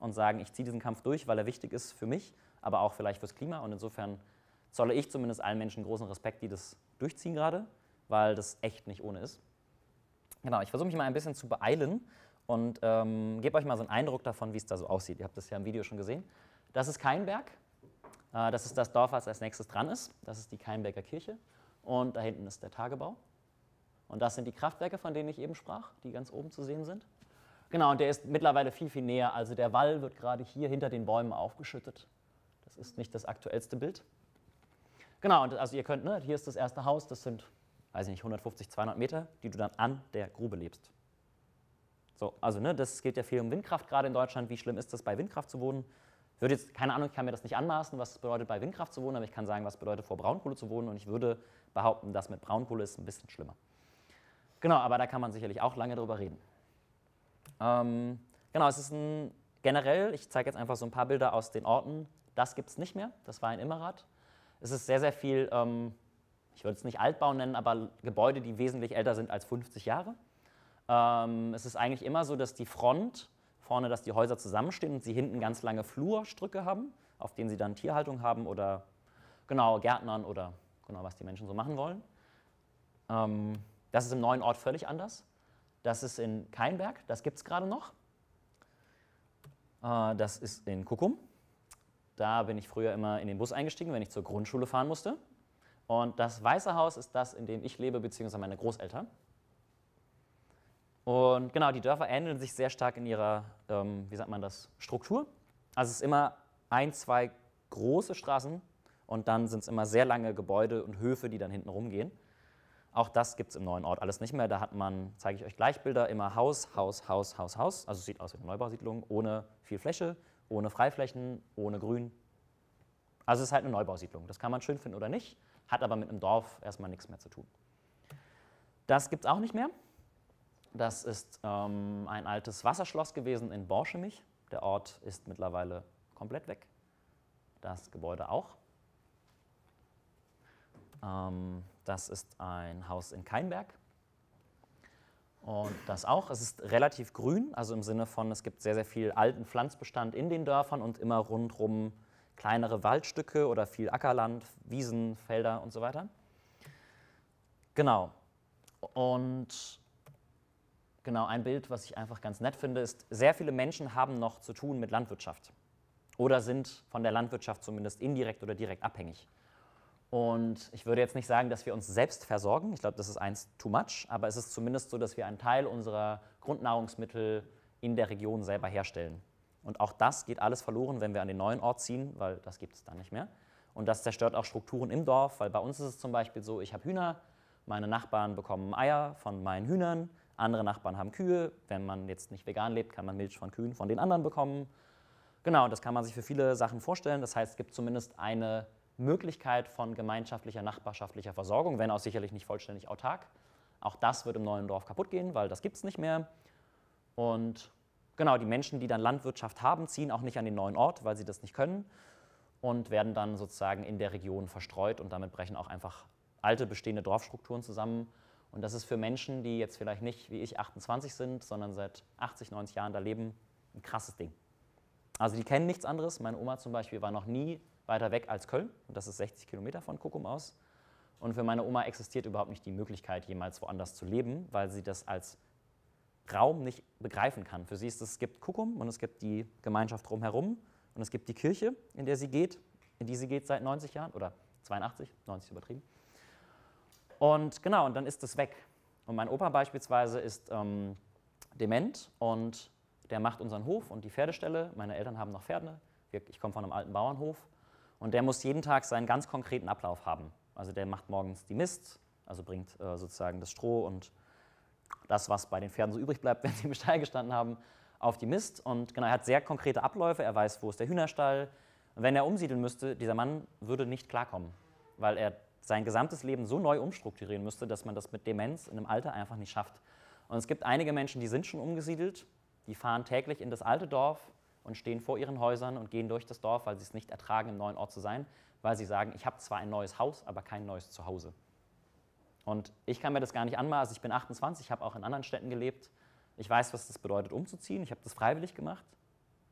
und sagen, ich ziehe diesen Kampf durch, weil er wichtig ist für mich, aber auch vielleicht fürs Klima. Und insofern zolle ich zumindest allen Menschen großen Respekt, die das durchziehen gerade, weil das echt nicht ohne ist. Genau, ich versuche mich mal ein bisschen zu beeilen und ähm, gebe euch mal so einen Eindruck davon, wie es da so aussieht. Ihr habt das ja im Video schon gesehen. Das ist Kainberg. Äh, das ist das Dorf, was als nächstes dran ist. Das ist die Kainberger Kirche. Und da hinten ist der Tagebau. Und das sind die Kraftwerke, von denen ich eben sprach, die ganz oben zu sehen sind. Genau, und der ist mittlerweile viel, viel näher. Also der Wall wird gerade hier hinter den Bäumen aufgeschüttet. Das ist nicht das aktuellste Bild. Genau, und also ihr könnt, ne, hier ist das erste Haus, das sind, weiß ich nicht, hundertfünfzig, zweihundert Meter, die du dann an der Grube lebst. So, also ne, das geht ja viel um Windkraft gerade in Deutschland. Wie schlimm ist das, bei Windkraft zu wohnen? Ich würde jetzt, keine Ahnung, ich kann mir das nicht anmaßen, was es bedeutet, bei Windkraft zu wohnen, aber ich kann sagen, was es bedeutet, vor Braunkohle zu wohnen. Und ich würde behaupten, das mit Braunkohle ist ein bisschen schlimmer. Genau, aber da kann man sicherlich auch lange drüber reden. Ähm, genau, es ist ein, generell, ich zeige jetzt einfach so ein paar Bilder aus den Orten, das gibt es nicht mehr, das war in Immerath. Es ist sehr, sehr viel, ähm, ich würde es nicht Altbau nennen, aber Gebäude, die wesentlich älter sind als fünfzig Jahre. Ähm, es ist eigentlich immer so, dass die Front, vorne, dass die Häuser zusammenstehen und sie hinten ganz lange Flurstrücke haben, auf denen sie dann Tierhaltung haben oder genau, Gärtnern oder genau, was die Menschen so machen wollen. Ähm, das ist im neuen Ort völlig anders. Das ist in Kainberg, das gibt es gerade noch. Äh, das ist in Kuckum. Da bin ich früher immer in den Bus eingestiegen, wenn ich zur Grundschule fahren musste. Und das Weiße Haus ist das, in dem ich lebe, beziehungsweise meine Großeltern. Und genau, die Dörfer ähneln sich sehr stark in ihrer, ähm, wie sagt man das, Struktur. Also es ist immer ein, zwei große Straßen und dann sind es immer sehr lange Gebäude und Höfe, die dann hinten rumgehen. Auch das gibt es im neuen Ort alles nicht mehr. Da hat man, zeige ich euch gleich Bilder, immer Haus, Haus, Haus, Haus, Haus. Also es sieht aus wie eine Neubausiedlung, ohne viel Fläche, ohne Freiflächen, ohne Grün. Also es ist halt eine Neubausiedlung. Das kann man schön finden oder nicht, hat aber mit einem Dorf erstmal nichts mehr zu tun. Das gibt es auch nicht mehr. Das ist ähm, ein altes Wasserschloss gewesen in Borschemich. Der Ort ist mittlerweile komplett weg. Das Gebäude auch. Ähm, das ist ein Haus in Kainberg. Und das auch. Es ist relativ grün, also im Sinne von, es gibt sehr, sehr viel alten Pflanzbestand in den Dörfern und immer rundherum kleinere Waldstücke oder viel Ackerland, Wiesen, Felder und so weiter. Genau. Und genau, ein Bild, was ich einfach ganz nett finde, ist, sehr viele Menschen haben noch zu tun mit Landwirtschaft oder sind von der Landwirtschaft zumindest indirekt oder direkt abhängig. Und ich würde jetzt nicht sagen, dass wir uns selbst versorgen, ich glaube, das ist eins too much, aber es ist zumindest so, dass wir einen Teil unserer Grundnahrungsmittel in der Region selber herstellen. Und auch das geht alles verloren, wenn wir an den neuen Ort ziehen, weil das gibt es dann nicht mehr. Und das zerstört auch Strukturen im Dorf, weil bei uns ist es zum Beispiel so, ich habe Hühner, meine Nachbarn bekommen Eier von meinen Hühnern, andere Nachbarn haben Kühe. Wenn man jetzt nicht vegan lebt, kann man Milch von Kühen von den anderen bekommen. Genau, das kann man sich für viele Sachen vorstellen. Das heißt, es gibt zumindest eine Möglichkeit von gemeinschaftlicher, nachbarschaftlicher Versorgung, wenn auch sicherlich nicht vollständig autark. Auch das wird im neuen Dorf kaputt gehen, weil das gibt es nicht mehr. Und genau, die Menschen, die dann Landwirtschaft haben, ziehen auch nicht an den neuen Ort, weil sie das nicht können und werden dann sozusagen in der Region verstreut und damit brechen auch einfach alte bestehende Dorfstrukturen zusammen. Und das ist für Menschen, die jetzt vielleicht nicht wie ich achtundzwanzig sind, sondern seit achtzig, neunzig Jahren da leben, ein krasses Ding. Also die kennen nichts anderes. Meine Oma zum Beispiel war noch nie weiter weg als Köln. Und das ist sechzig Kilometer von Kuckum aus. Und für meine Oma existiert überhaupt nicht die Möglichkeit, jemals woanders zu leben, weil sie das als Raum nicht begreifen kann. Für sie ist es, es gibt Kuckum und es gibt die Gemeinschaft drumherum und es gibt die Kirche, in der sie geht, in die sie geht seit neunzig Jahren oder zweiundachtzig, neunzig übertrieben. Und genau, und dann ist es weg. Und mein Opa beispielsweise ist ähm, dement und der macht unseren Hof und die Pferdeställe. Meine Eltern haben noch Pferde. Ich komme von einem alten Bauernhof. Und der muss jeden Tag seinen ganz konkreten Ablauf haben. Also der macht morgens die Mist, also bringt äh, sozusagen das Stroh und das, was bei den Pferden so übrig bleibt, wenn sie im Stall gestanden haben, auf die Mist. Und genau, er hat sehr konkrete Abläufe. Er weiß, wo ist der Hühnerstall. Und wenn er umsiedeln müsste, dieser Mann würde nicht klarkommen, weil er sein gesamtes Leben so neu umstrukturieren müsste, dass man das mit Demenz in einem Alter einfach nicht schafft. Und es gibt einige Menschen, die sind schon umgesiedelt, die fahren täglich in das alte Dorf und stehen vor ihren Häusern und gehen durch das Dorf, weil sie es nicht ertragen, im neuen Ort zu sein, weil sie sagen, ich habe zwar ein neues Haus, aber kein neues Zuhause. Und ich kann mir das gar nicht anmaßen. Ich bin achtundzwanzig, ich habe auch in anderen Städten gelebt. Ich weiß, was das bedeutet, umzuziehen. Ich habe das freiwillig gemacht.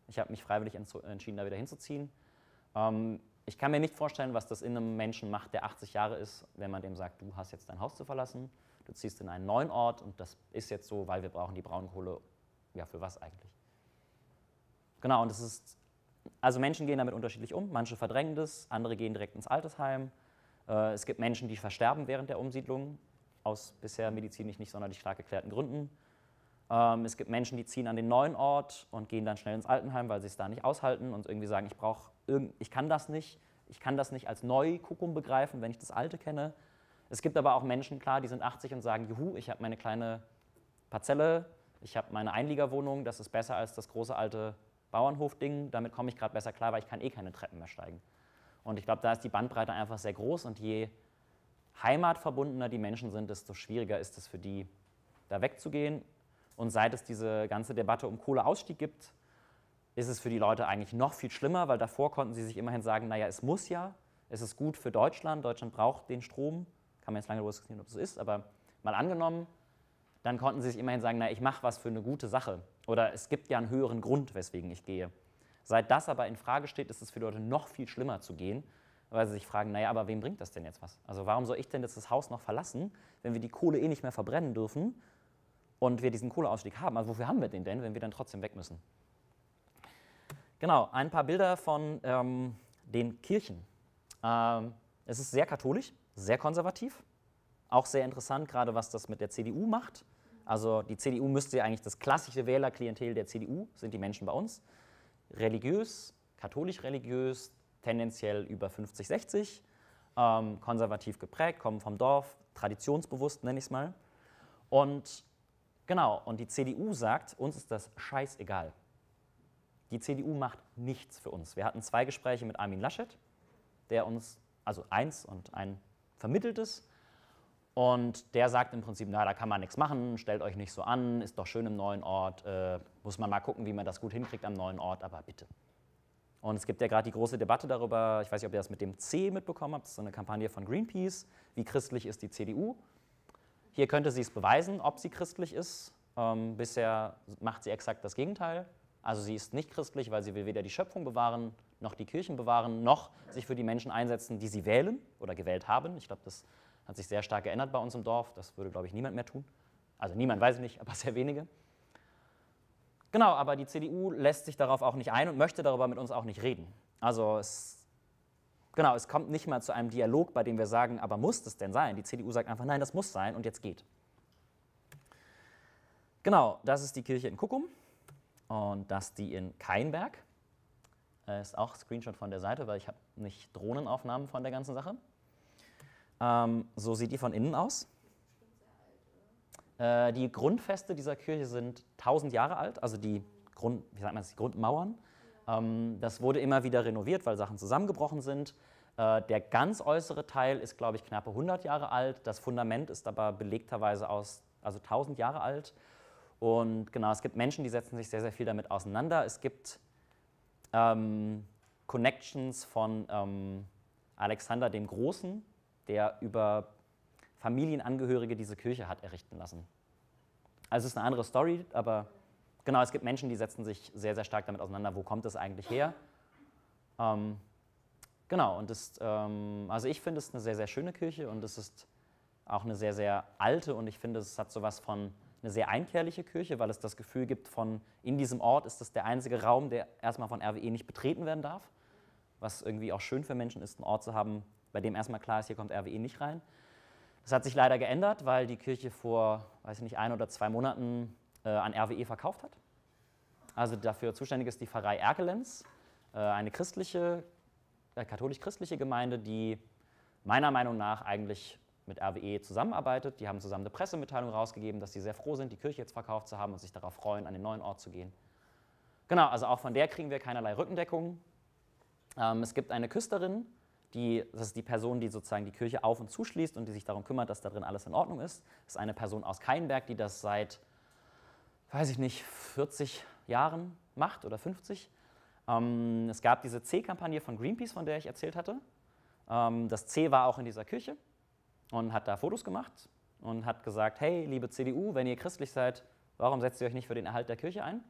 Ich habe mich freiwillig entschieden, da wieder hinzuziehen. Ähm, ich kann mir nicht vorstellen, was das in einem Menschen macht, der achtzig Jahre ist, wenn man dem sagt, du hast jetzt dein Haus zu verlassen, du ziehst in einen neuen Ort und das ist jetzt so, weil wir brauchen die Braunkohle. Ja, für was eigentlich? Genau, und das ist, also Menschen gehen damit unterschiedlich um. Manche verdrängen das, andere gehen direkt ins Altersheim. Äh, es gibt Menschen, die versterben während der Umsiedlung, aus bisher medizinisch nicht sonderlich stark geklärten Gründen. Ähm, es gibt Menschen, die ziehen an den neuen Ort und gehen dann schnell ins Altenheim, weil sie es da nicht aushalten und irgendwie sagen, ich brauche irgend, ich kann das nicht, ich kann das nicht als Neu-Kuckuck begreifen, wenn ich das Alte kenne. Es gibt aber auch Menschen, klar, die sind achtzig und sagen, juhu, ich habe meine kleine Parzelle, ich habe meine Einliegerwohnung, das ist besser als das große alte Bauernhof-Ding, damit komme ich gerade besser klar, weil ich kann eh keine Treppen mehr steigen. Und ich glaube, da ist die Bandbreite einfach sehr groß und je heimatverbundener die Menschen sind, desto schwieriger ist es für die, da wegzugehen. Und seit es diese ganze Debatte um Kohleausstieg gibt, ist es für die Leute eigentlich noch viel schlimmer, weil davor konnten sie sich immerhin sagen, naja, es muss ja, es ist gut für Deutschland, Deutschland braucht den Strom, kann man jetzt lange darüber diskutieren, ob es so ist, aber mal angenommen, dann konnten sie sich immerhin sagen, naja, ich mache was für eine gute Sache oder es gibt ja einen höheren Grund, weswegen ich gehe. Seit das aber in Frage steht, ist es für die Leute noch viel schlimmer zu gehen, weil sie sich fragen, naja, aber wem bringt das denn jetzt was? Also warum soll ich denn jetzt das Haus noch verlassen, wenn wir die Kohle eh nicht mehr verbrennen dürfen und wir diesen Kohleausstieg haben? Also wofür haben wir den denn, wenn wir dann trotzdem weg müssen? Genau, ein paar Bilder von ähm, den Kirchen. Ähm, es ist sehr katholisch, sehr konservativ, auch sehr interessant, gerade was das mit der C D U macht. Also die C D U müsste ja eigentlich das klassische Wählerklientel der C D U, sind die Menschen bei uns. Religiös, katholisch-religiös, tendenziell über fünfzig, sechzig, ähm, konservativ geprägt, kommen vom Dorf, traditionsbewusst nenne ich es mal. Und genau, und die C D U sagt, uns ist das scheißegal. Die C D U macht nichts für uns. Wir hatten zwei Gespräche mit Armin Laschet, der uns, also eins und ein vermitteltes, und der sagt im Prinzip, na, da kann man nichts machen, stellt euch nicht so an, ist doch schön im neuen Ort, äh, muss man mal gucken, wie man das gut hinkriegt am neuen Ort, aber bitte. Und es gibt ja gerade die große Debatte darüber, ich weiß nicht, ob ihr das mit dem C mitbekommen habt, das ist so eine Kampagne von Greenpeace, wie christlich ist die C D U. Hier könnte sie es beweisen, ob sie christlich ist. Ähm, bisher macht sie exakt das Gegenteil. Also sie ist nicht christlich, weil sie will weder die Schöpfung bewahren, noch die Kirchen bewahren, noch sich für die Menschen einsetzen, die sie wählen oder gewählt haben. Ich glaube, das hat sich sehr stark geändert bei uns im Dorf. Das würde, glaube ich, niemand mehr tun. Also niemand, weiß ich nicht, aber sehr wenige. Genau, aber die C D U lässt sich darauf auch nicht ein und möchte darüber mit uns auch nicht reden. Also es, genau, es kommt nicht mal zu einem Dialog, bei dem wir sagen, aber muss das denn sein? Die C D U sagt einfach, nein, das muss sein und jetzt geht. Genau, das ist die Kirche in Kuckum und das die in Kainberg. Äh, ist auch ein Screenshot von der Seite, weil ich habe nicht Drohnenaufnahmen von der ganzen Sache. Ähm, so sieht die von innen aus. Äh, die Grundfeste dieser Kirche sind tausend Jahre alt, also die, Grund, wie sagt man das, die Grundmauern. Ähm, das wurde immer wieder renoviert, weil Sachen zusammengebrochen sind. Äh, der ganz äußere Teil ist, glaube ich, knappe hundert Jahre alt. Das Fundament ist aber belegterweise aus, also tausend Jahre alt. Und genau, es gibt Menschen, die setzen sich sehr, sehr viel damit auseinander. Es gibt ähm, Connections von ähm, Alexander dem Großen, der über Familienangehörige diese Kirche hat errichten lassen. Also es ist eine andere Story, aber genau, es gibt Menschen, die setzen sich sehr, sehr stark damit auseinander, wo kommt das eigentlich her. Ähm, genau, und das, ähm, also ich finde es eine sehr, sehr schöne Kirche und es ist auch eine sehr, sehr alte und ich finde, es hat sowas von eine sehr einkehrliche Kirche, weil es das Gefühl gibt von, in diesem Ort ist das der einzige Raum, der erstmal von R W E nicht betreten werden darf, was irgendwie auch schön für Menschen ist, einen Ort zu haben, bei dem erstmal klar ist, hier kommt R W E nicht rein. Das hat sich leider geändert, weil die Kirche vor, weiß ich nicht, ein oder zwei Monaten äh, an R W E verkauft hat. Also dafür zuständig ist die Pfarrei Erkelenz, äh, eine christliche, äh, katholisch-christliche Gemeinde, die meiner Meinung nach eigentlich mit R W E zusammenarbeitet. Die haben zusammen eine Pressemitteilung rausgegeben, dass sie sehr froh sind, die Kirche jetzt verkauft zu haben und sich darauf freuen, an den neuen Ort zu gehen. Genau, also auch von der kriegen wir keinerlei Rückendeckung. Ähm, es gibt eine Küsterin, die, das ist die Person, die sozusagen die Kirche auf- und zuschließt und die sich darum kümmert, dass da drin alles in Ordnung ist. Das ist eine Person aus Kainberg, die das seit, weiß ich nicht, vierzig Jahren macht oder fünfzig. Ähm, es gab diese C-Kampagne von Greenpeace, von der ich erzählt hatte. Ähm, das C war auch in dieser Kirche und hat da Fotos gemacht und hat gesagt, hey, liebe C D U, wenn ihr christlich seid, warum setzt ihr euch nicht für den Erhalt der Kirche ein?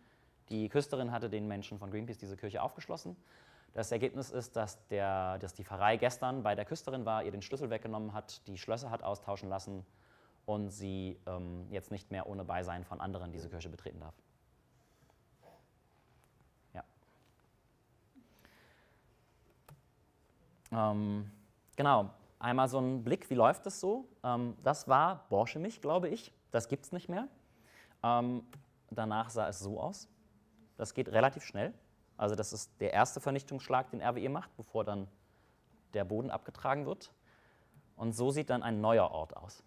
Die Küsterin hatte den Menschen von Greenpeace diese Kirche aufgeschlossen. Das Ergebnis ist, dass, der, dass die Pfarrei gestern bei der Küsterin war, ihr den Schlüssel weggenommen hat, die Schlösser hat austauschen lassen und sie ähm, jetzt nicht mehr ohne Beisein von anderen diese Kirche betreten darf. Ja. Ähm, genau, einmal so ein Blick, wie läuft es so? Ähm, das war Borchemich, glaube ich. Das gibt es nicht mehr. Ähm, danach sah es so aus. Das geht relativ schnell. Also das ist der erste Vernichtungsschlag, den R W E macht, bevor dann der Boden abgetragen wird. Und so sieht dann ein neuer Ort aus.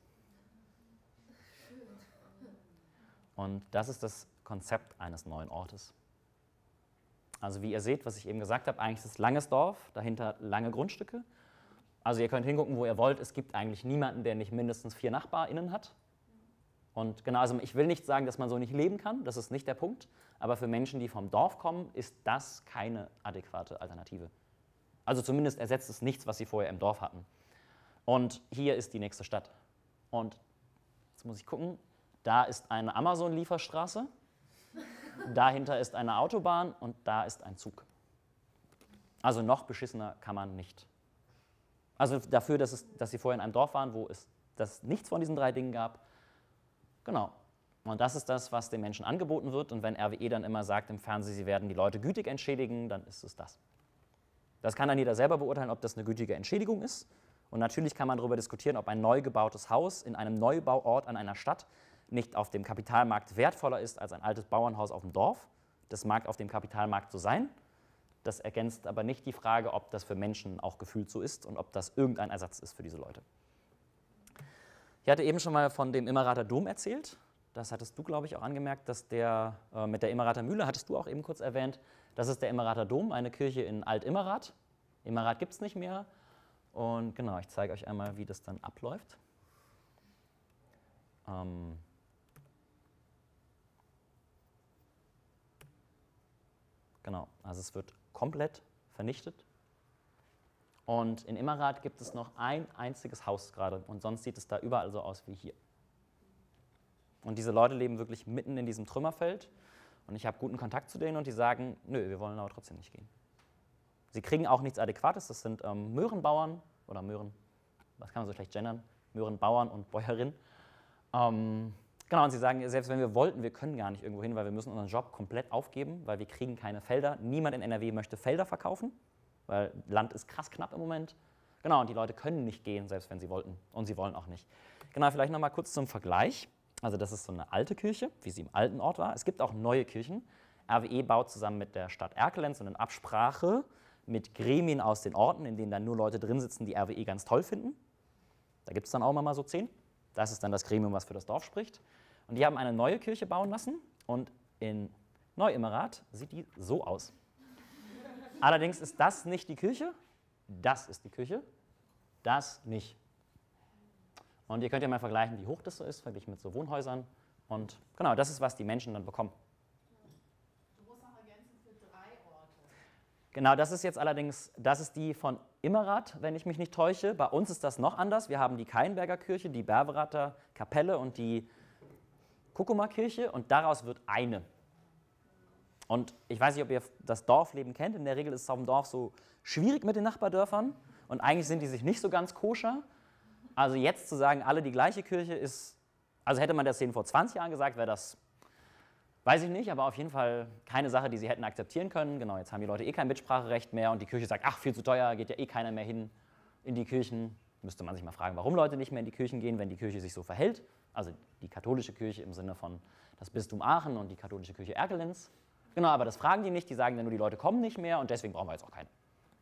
Und das ist das Konzept eines neuen Ortes. Also wie ihr seht, was ich eben gesagt habe, eigentlich ist es langes Dorf, dahinter lange Grundstücke. Also ihr könnt hingucken, wo ihr wollt. Es gibt eigentlich niemanden, der nicht mindestens vier NachbarInnen hat. Und genau, also ich will nicht sagen, dass man so nicht leben kann, das ist nicht der Punkt. Aber für Menschen, die vom Dorf kommen, ist das keine adäquate Alternative. Also zumindest ersetzt es nichts, was sie vorher im Dorf hatten. Und hier ist die nächste Stadt. Und jetzt muss ich gucken, da ist eine Amazon-Lieferstraße, dahinter ist eine Autobahn und da ist ein Zug. Also noch beschissener kann man nicht. Also dafür, dass, es, dass sie vorher in einem Dorf waren, wo es das nichts von diesen drei Dingen gab. Genau. Und das ist das, was den Menschen angeboten wird. Und wenn R W E dann immer sagt im Fernsehen, sie werden die Leute gütig entschädigen, dann ist es das. Das kann dann jeder selber beurteilen, ob das eine gütige Entschädigung ist. Und natürlich kann man darüber diskutieren, ob ein neu gebautes Haus in einem Neubauort an einer Stadt nicht auf dem Kapitalmarkt wertvoller ist als ein altes Bauernhaus auf dem Dorf. Das mag auf dem Kapitalmarkt so sein. Das ergänzt aber nicht die Frage, ob das für Menschen auch gefühlt so ist und ob das irgendein Ersatz ist für diese Leute. Ich hatte eben schon mal von dem Immerater Dom erzählt. Das hattest du, glaube ich, auch angemerkt, dass der äh, mit der Immerater Mühle, hattest du auch eben kurz erwähnt, das ist der Immerater Dom, eine Kirche in Alt-Immerath. Immerath gibt es nicht mehr. Und genau, ich zeige euch einmal, wie das dann abläuft. Ähm genau, also es wird komplett vernichtet. Und in Immerath gibt es noch ein einziges Haus gerade und sonst sieht es da überall so aus wie hier. Und diese Leute leben wirklich mitten in diesem Trümmerfeld und ich habe guten Kontakt zu denen und die sagen, nö, wir wollen aber trotzdem nicht gehen. Sie kriegen auch nichts Adäquates, das sind ähm, Möhrenbauern oder Möhren, was kann man so schlecht gendern, Möhrenbauern und Bäuerinnen. Ähm, genau, und sie sagen, selbst wenn wir wollten, wir können gar nicht irgendwo hin, weil wir müssen unseren Job komplett aufgeben, weil wir kriegen keine Felder. Niemand in N R W möchte Felder verkaufen, weil Land ist krass knapp im Moment. Genau, und die Leute können nicht gehen, selbst wenn sie wollten. Und sie wollen auch nicht. Genau, vielleicht nochmal kurz zum Vergleich. Also das ist so eine alte Kirche, wie sie im alten Ort war. Es gibt auch neue Kirchen. R W E baut zusammen mit der Stadt Erkelenz und in Absprache mit Gremien aus den Orten, in denen dann nur Leute drin sitzen, die R W E ganz toll finden. Da gibt es dann auch mal so zehn. Das ist dann das Gremium, was für das Dorf spricht. Und die haben eine neue Kirche bauen lassen. Und in Neu-Immerath sieht die so aus. Allerdings ist das nicht die Kirche, das ist die Kirche, das nicht. Und ihr könnt ja mal vergleichen, wie hoch das so ist, verglichen mit so Wohnhäusern. Und genau, das ist, was die Menschen dann bekommen. Du musst noch ergänzen für drei Orte. Genau, das ist jetzt allerdings, das ist die von Immerath, wenn ich mich nicht täusche. Bei uns ist das noch anders. Wir haben die Keinberger Kirche, die Berberather Kapelle und die Kuckumer Kirche und daraus wird eine. Und ich weiß nicht, ob ihr das Dorfleben kennt. In der Regel ist es auf dem Dorf so schwierig mit den Nachbardörfern und eigentlich sind die sich nicht so ganz koscher. Also jetzt zu sagen, alle die gleiche Kirche ist, also hätte man das denen vor zwanzig Jahren gesagt, wäre das, weiß ich nicht, aber auf jeden Fall keine Sache, die sie hätten akzeptieren können. Genau, jetzt haben die Leute eh kein Mitspracherecht mehr und die Kirche sagt, ach, viel zu teuer, geht ja eh keiner mehr hin in die Kirchen. Müsste man sich mal fragen, warum Leute nicht mehr in die Kirchen gehen, wenn die Kirche sich so verhält. Also die katholische Kirche im Sinne von das Bistum Aachen und die katholische Kirche Erkelenz. Genau, aber das fragen die nicht, die sagen dann nur, die Leute kommen nicht mehr und deswegen brauchen wir jetzt auch keine.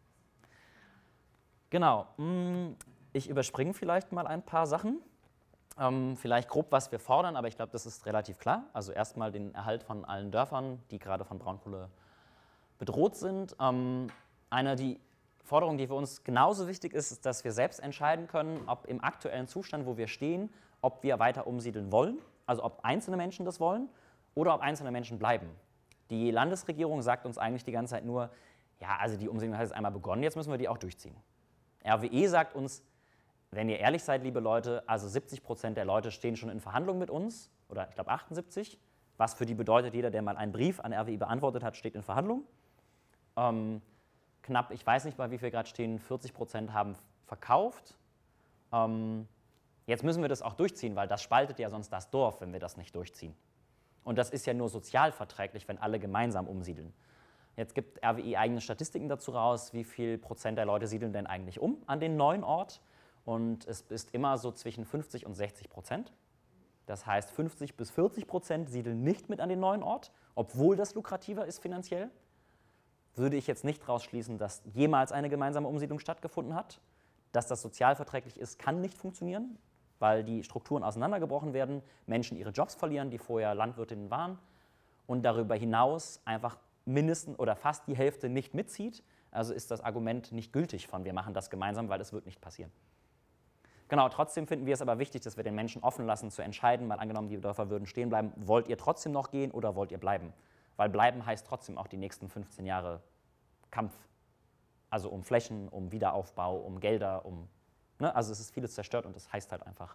Genau, ich überspringe vielleicht mal ein paar Sachen. Ähm, vielleicht grob, was wir fordern, aber ich glaube, das ist relativ klar. Also erstmal den Erhalt von allen Dörfern, die gerade von Braunkohle bedroht sind. Ähm, eine die Forderung, die für uns genauso wichtig ist, ist, dass wir selbst entscheiden können, ob im aktuellen Zustand, wo wir stehen, ob wir weiter umsiedeln wollen, also ob einzelne Menschen das wollen oder ob einzelne Menschen bleiben. Die Landesregierung sagt uns eigentlich die ganze Zeit nur, ja, also die Umsiedlung hat jetzt einmal begonnen, jetzt müssen wir die auch durchziehen. R W E sagt uns, wenn ihr ehrlich seid, liebe Leute, also siebzig Prozent der Leute stehen schon in Verhandlungen mit uns, oder ich glaube achtundsiebzig, was für die bedeutet, jeder, der mal einen Brief an R W I beantwortet hat, steht in Verhandlung. Ähm, knapp, ich weiß nicht mal, wie viel gerade stehen, vierzig Prozent haben verkauft. Ähm, jetzt müssen wir das auch durchziehen, weil das spaltet ja sonst das Dorf, wenn wir das nicht durchziehen. Und das ist ja nur sozial verträglich, wenn alle gemeinsam umsiedeln. Jetzt gibt R W I eigene Statistiken dazu raus, wie viel Prozent der Leute siedeln denn eigentlich um an den neuen Ort. Und es ist immer so zwischen fünfzig und sechzig Prozent. Das heißt, fünfzig bis vierzig Prozent siedeln nicht mit an den neuen Ort, obwohl das lukrativer ist finanziell. Würde ich jetzt nicht rausschließen, dass jemals eine gemeinsame Umsiedlung stattgefunden hat. Dass das sozialverträglich ist, kann nicht funktionieren, weil die Strukturen auseinandergebrochen werden, Menschen ihre Jobs verlieren, die vorher Landwirtinnen waren und darüber hinaus einfach mindestens oder fast die Hälfte nicht mitzieht. Also ist das Argument nicht gültig von wir machen das gemeinsam, weil das wird nicht passieren. Genau, trotzdem finden wir es aber wichtig, dass wir den Menschen offen lassen zu entscheiden, mal angenommen, die Dörfer würden stehen bleiben, wollt ihr trotzdem noch gehen oder wollt ihr bleiben? Weil bleiben heißt trotzdem auch die nächsten fünfzehn Jahre Kampf. Also um Flächen, um Wiederaufbau, um Gelder, um, ne? Also es ist vieles zerstört und das heißt halt einfach.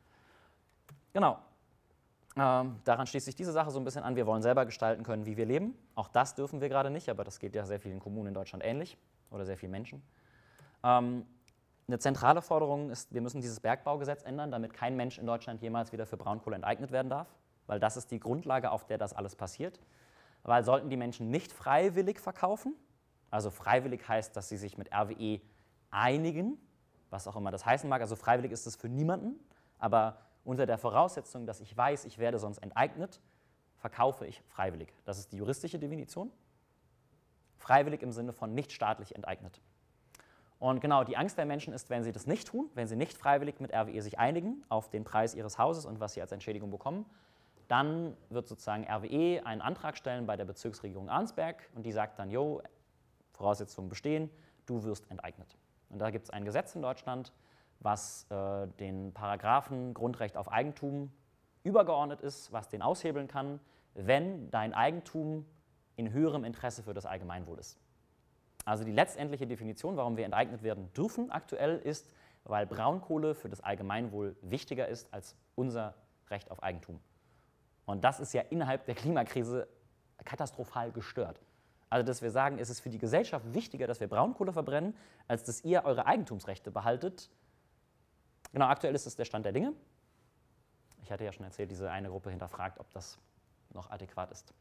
Genau, ähm, daran schließt sich diese Sache so ein bisschen an, wir wollen selber gestalten können, wie wir leben. Auch das dürfen wir gerade nicht, aber das geht ja sehr vielen Kommunen in Deutschland ähnlich oder sehr vielen Menschen. Ähm, Eine zentrale Forderung ist, wir müssen dieses Bergbaugesetz ändern, damit kein Mensch in Deutschland jemals wieder für Braunkohle enteignet werden darf, weil das ist die Grundlage, auf der das alles passiert. Weil sollten die Menschen nicht freiwillig verkaufen, also freiwillig heißt, dass sie sich mit R W E einigen, was auch immer das heißen mag, also freiwillig ist es für niemanden, aber unter der Voraussetzung, dass ich weiß, ich werde sonst enteignet, verkaufe ich freiwillig. Das ist die juristische Definition. Freiwillig im Sinne von nicht staatlich enteignet. Und genau, die Angst der Menschen ist, wenn sie das nicht tun, wenn sie nicht freiwillig mit R W E sich einigen auf den Preis ihres Hauses und was sie als Entschädigung bekommen, dann wird sozusagen R W E einen Antrag stellen bei der Bezirksregierung Arnsberg und die sagt dann, jo, Voraussetzungen bestehen, du wirst enteignet. Und da gibt es ein Gesetz in Deutschland, was äh, den Paragraphen Grundrecht auf Eigentum übergeordnet ist, was den aushebeln kann, wenn dein Eigentum in höherem Interesse für das Allgemeinwohl ist. Also die letztendliche Definition, warum wir enteignet werden dürfen aktuell, ist, weil Braunkohle für das Allgemeinwohl wichtiger ist als unser Recht auf Eigentum. Und das ist ja innerhalb der Klimakrise katastrophal gestört. Also dass wir sagen, es ist für die Gesellschaft wichtiger, dass wir Braunkohle verbrennen, als dass ihr eure Eigentumsrechte behaltet. Genau, aktuell ist es der Stand der Dinge. Ich hatte ja schon erzählt, diese eine Gruppe hinterfragt, ob das noch adäquat ist.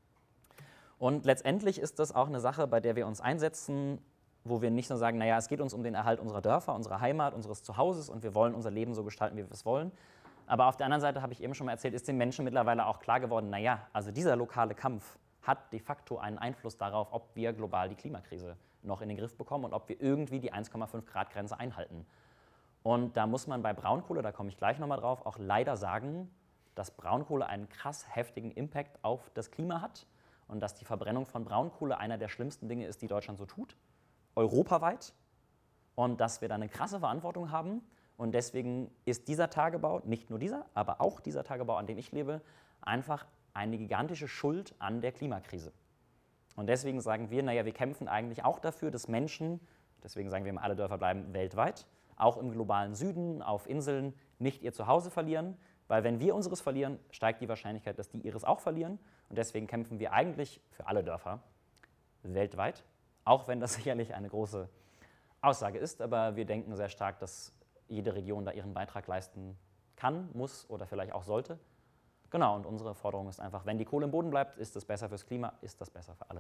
Und letztendlich ist das auch eine Sache, bei der wir uns einsetzen, wo wir nicht nur sagen, naja, es geht uns um den Erhalt unserer Dörfer, unserer Heimat, unseres Zuhauses und wir wollen unser Leben so gestalten, wie wir es wollen. Aber auf der anderen Seite, habe ich eben schon mal erzählt, ist den Menschen mittlerweile auch klar geworden, naja, also dieser lokale Kampf hat de facto einen Einfluss darauf, ob wir global die Klimakrise noch in den Griff bekommen und ob wir irgendwie die eins Komma fünf Grad Grenze einhalten. Und da muss man bei Braunkohle, da komme ich gleich nochmal drauf, auch leider sagen, dass Braunkohle einen krass heftigen Impact auf das Klima hat. Und dass die Verbrennung von Braunkohle einer der schlimmsten Dinge ist, die Deutschland so tut, europaweit. Und dass wir da eine krasse Verantwortung haben. Und deswegen ist dieser Tagebau, nicht nur dieser, aber auch dieser Tagebau, an dem ich lebe, einfach eine gigantische Schuld an der Klimakrise. Und deswegen sagen wir, naja, wir kämpfen eigentlich auch dafür, dass Menschen, deswegen sagen wir immer, alle Dörfer bleiben weltweit, auch im globalen Süden, auf Inseln, nicht ihr Zuhause verlieren. Weil wenn wir unseres verlieren, steigt die Wahrscheinlichkeit, dass die ihres auch verlieren. Und deswegen kämpfen wir eigentlich für alle Dörfer weltweit, auch wenn das sicherlich eine große Aussage ist. Aber wir denken sehr stark, dass jede Region da ihren Beitrag leisten kann, muss oder vielleicht auch sollte. Genau, und unsere Forderung ist einfach, wenn die Kohle im Boden bleibt, ist das besser fürs Klima, ist das besser für alle.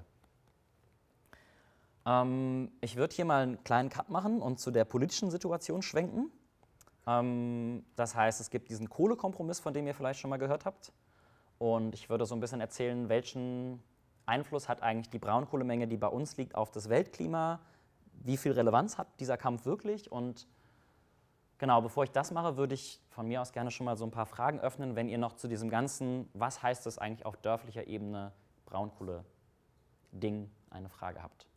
Ähm, ich würde hier mal einen kleinen Cut machen und zu der politischen Situation schwenken. Das heißt, es gibt diesen Kohlekompromiss, von dem ihr vielleicht schon mal gehört habt. Und ich würde so ein bisschen erzählen, welchen Einfluss hat eigentlich die Braunkohlemenge, die bei uns liegt, auf das Weltklima? Wie viel Relevanz hat dieser Kampf wirklich? Und genau, bevor ich das mache, würde ich von mir aus gerne schon mal so ein paar Fragen öffnen, wenn ihr noch zu diesem ganzen, was heißt das eigentlich auf dörflicher Ebene, Braunkohle-Ding, eine Frage habt.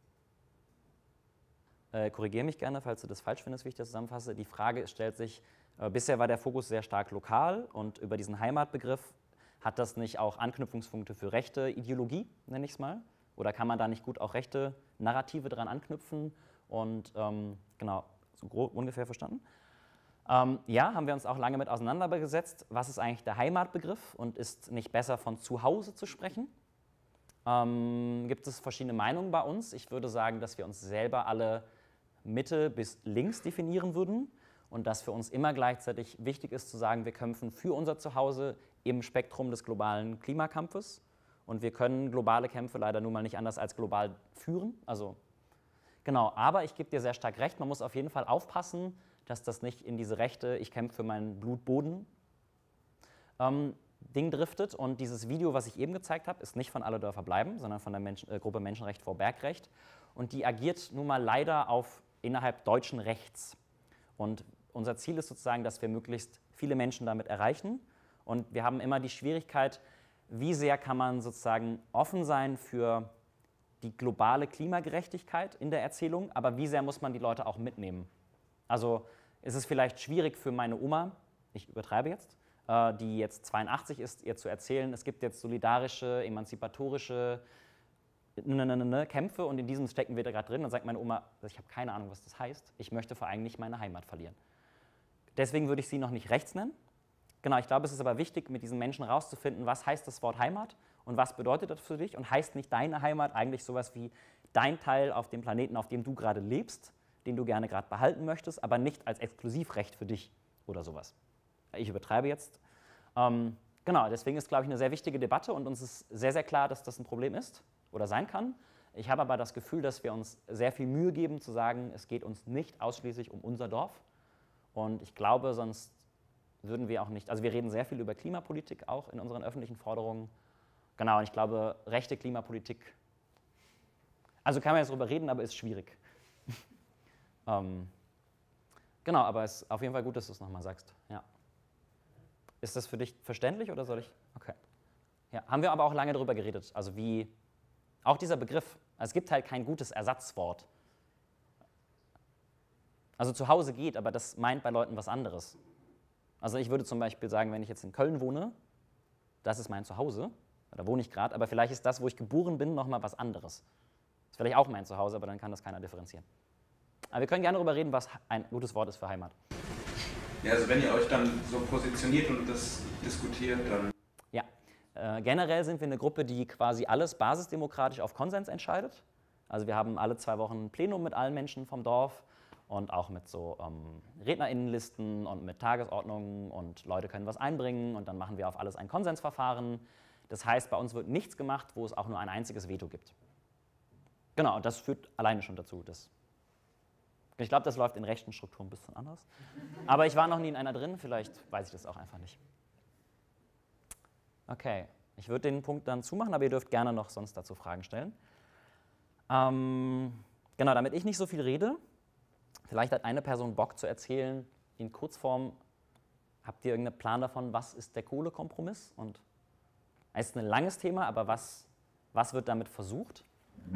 Äh, korrigiere mich gerne, falls du das falsch findest, wie ich das zusammenfasse. Die Frage stellt sich, äh, bisher war der Fokus sehr stark lokal und über diesen Heimatbegriff hat das nicht auch Anknüpfungspunkte für rechte Ideologie, nenne ich es mal? Oder kann man da nicht gut auch rechte Narrative dran anknüpfen? Und ähm, genau, so grob ungefähr verstanden. Ähm, ja, haben wir uns auch lange mit auseinandergesetzt. Was ist eigentlich der Heimatbegriff und ist nicht besser von Zuhause zu sprechen? Ähm, gibt es verschiedene Meinungen bei uns. Ich würde sagen, dass wir uns selber alle Mitte bis links definieren würden und dass für uns immer gleichzeitig wichtig ist zu sagen, wir kämpfen für unser Zuhause im Spektrum des globalen Klimakampfes und wir können globale Kämpfe leider nun mal nicht anders als global führen. Also, genau, aber ich gebe dir sehr stark recht, man muss auf jeden Fall aufpassen, dass das nicht in diese rechte, ich kämpfe für meinen Blutboden ähm, Ding driftet. Und dieses Video, was ich eben gezeigt habe, ist nicht von Alle Dörfer bleiben, sondern von der Menschen, äh, Gruppe Menschenrecht vor Bergrecht. Und die agiert nun mal leider auf innerhalb deutschen Rechts. Und unser Ziel ist sozusagen, dass wir möglichst viele Menschen damit erreichen. Und wir haben immer die Schwierigkeit, wie sehr kann man sozusagen offen sein für die globale Klimagerechtigkeit in der Erzählung, aber wie sehr muss man die Leute auch mitnehmen. Also ist es vielleicht schwierig für meine Oma, ich übertreibe jetzt, äh, die jetzt zweiundachtzig ist, ihr zu erzählen, es gibt jetzt solidarische, emanzipatorische ne, ne, ne, ne, Kämpfe und in diesem stecken wir da gerade drin. Dann sagt meine Oma, ich habe keine Ahnung, was das heißt, ich möchte vor allem nicht meine Heimat verlieren. Deswegen würde ich sie noch nicht rechts nennen. Genau, ich glaube, es ist aber wichtig, mit diesen Menschen rauszufinden, was heißt das Wort Heimat und was bedeutet das für dich und heißt nicht deine Heimat eigentlich sowas wie dein Teil auf dem Planeten, auf dem du gerade lebst, den du gerne gerade behalten möchtest, aber nicht als Exklusivrecht für dich oder sowas. Ich übertreibe jetzt. Ähm, genau, deswegen ist, glaube ich, eine sehr wichtige Debatte und uns ist sehr, sehr klar, dass das ein Problem ist oder sein kann. Ich habe aber das Gefühl, dass wir uns sehr viel Mühe geben, zu sagen, es geht uns nicht ausschließlich um unser Dorf. Und ich glaube, sonst würden wir auch nicht, also wir reden sehr viel über Klimapolitik auch in unseren öffentlichen Forderungen. Genau, und ich glaube, rechte Klimapolitik, also kann man jetzt darüber reden, aber ist schwierig. Ähm, genau, aber es ist auf jeden Fall gut, dass du es nochmal sagst. Ja. Ist das für dich verständlich oder soll ich? Okay. Ja, haben wir aber auch lange darüber geredet. Also wie, auch dieser Begriff, es gibt halt kein gutes Ersatzwort. Also zu Hause geht, aber das meint bei Leuten was anderes. Also ich würde zum Beispiel sagen, wenn ich jetzt in Köln wohne, das ist mein Zuhause, da wohne ich gerade, aber vielleicht ist das, wo ich geboren bin, nochmal was anderes. Das ist vielleicht auch mein Zuhause, aber dann kann das keiner differenzieren. Aber wir können gerne darüber reden, was ein gutes Wort ist für Heimat. Ja, also wenn ihr euch dann so positioniert und das diskutiert, dann... Ja, äh, generell sind wir eine Gruppe, die quasi alles basisdemokratisch auf Konsens entscheidet. Also wir haben alle zwei Wochen ein Plenum mit allen Menschen vom Dorf und auch mit so ähm, RednerInnenlisten und mit Tagesordnungen und Leute können was einbringen und dann machen wir auf alles ein Konsensverfahren. Das heißt, bei uns wird nichts gemacht, wo es auch nur ein einziges Veto gibt. Genau, und das führt alleine schon dazu, dass ich glaube, das läuft in rechten Strukturen ein bisschen anders. Aber ich war noch nie in einer drin, vielleicht weiß ich das auch einfach nicht. Okay, ich würde den Punkt dann zumachen, aber ihr dürft gerne noch sonst dazu Fragen stellen. Ähm, genau, damit ich nicht so viel rede, vielleicht hat eine Person Bock zu erzählen, in Kurzform, habt ihr irgendeinen Plan davon, was ist der Kohlekompromiss? Und es ist ein langes Thema, aber was, was wird damit versucht?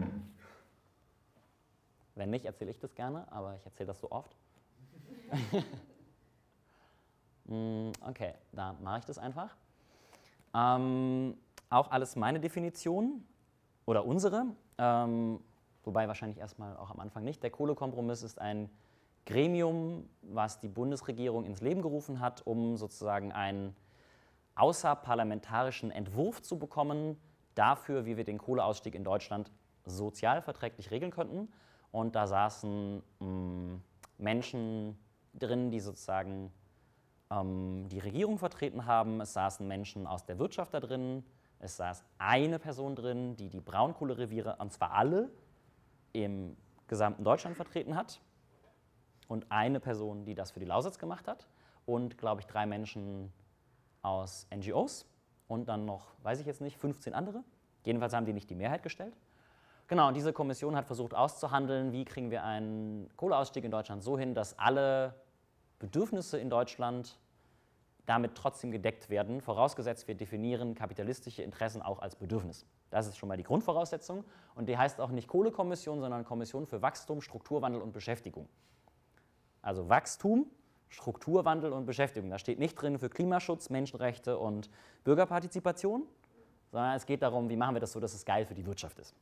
Wenn nicht, erzähle ich das gerne, aber ich erzähle das so oft. Okay, da mache ich das einfach. Ähm, auch alles meine Definition oder unsere, ähm, wobei wahrscheinlich erstmal auch am Anfang nicht. Der Kohlekompromiss ist ein Gremium, was die Bundesregierung ins Leben gerufen hat, um sozusagen einen außerparlamentarischen Entwurf zu bekommen dafür, wie wir den Kohleausstieg in Deutschland sozialverträglich regeln könnten. Und da saßen ähm, Menschen drin, die sozusagen ähm, die Regierung vertreten haben. Es saßen Menschen aus der Wirtschaft da drin. Es saß eine Person drin, die die Braunkohlereviere, und zwar alle, im gesamten Deutschland vertreten hat. Und eine Person, die das für die Lausitz gemacht hat. Und, glaube ich, drei Menschen aus N G Os. Und dann noch, weiß ich jetzt nicht, fünfzehn andere. Jedenfalls haben die nicht die Mehrheit gestellt. Genau, und diese Kommission hat versucht auszuhandeln, wie kriegen wir einen Kohleausstieg in Deutschland so hin, dass alle Bedürfnisse in Deutschland damit trotzdem gedeckt werden, vorausgesetzt wir definieren kapitalistische Interessen auch als Bedürfnis. Das ist schon mal die Grundvoraussetzung und die heißt auch nicht Kohlekommission, sondern Kommission für Wachstum, Strukturwandel und Beschäftigung. Also Wachstum, Strukturwandel und Beschäftigung. Da steht nicht drin für Klimaschutz, Menschenrechte und Bürgerpartizipation, sondern es geht darum, wie machen wir das so, dass es geil für die Wirtschaft ist.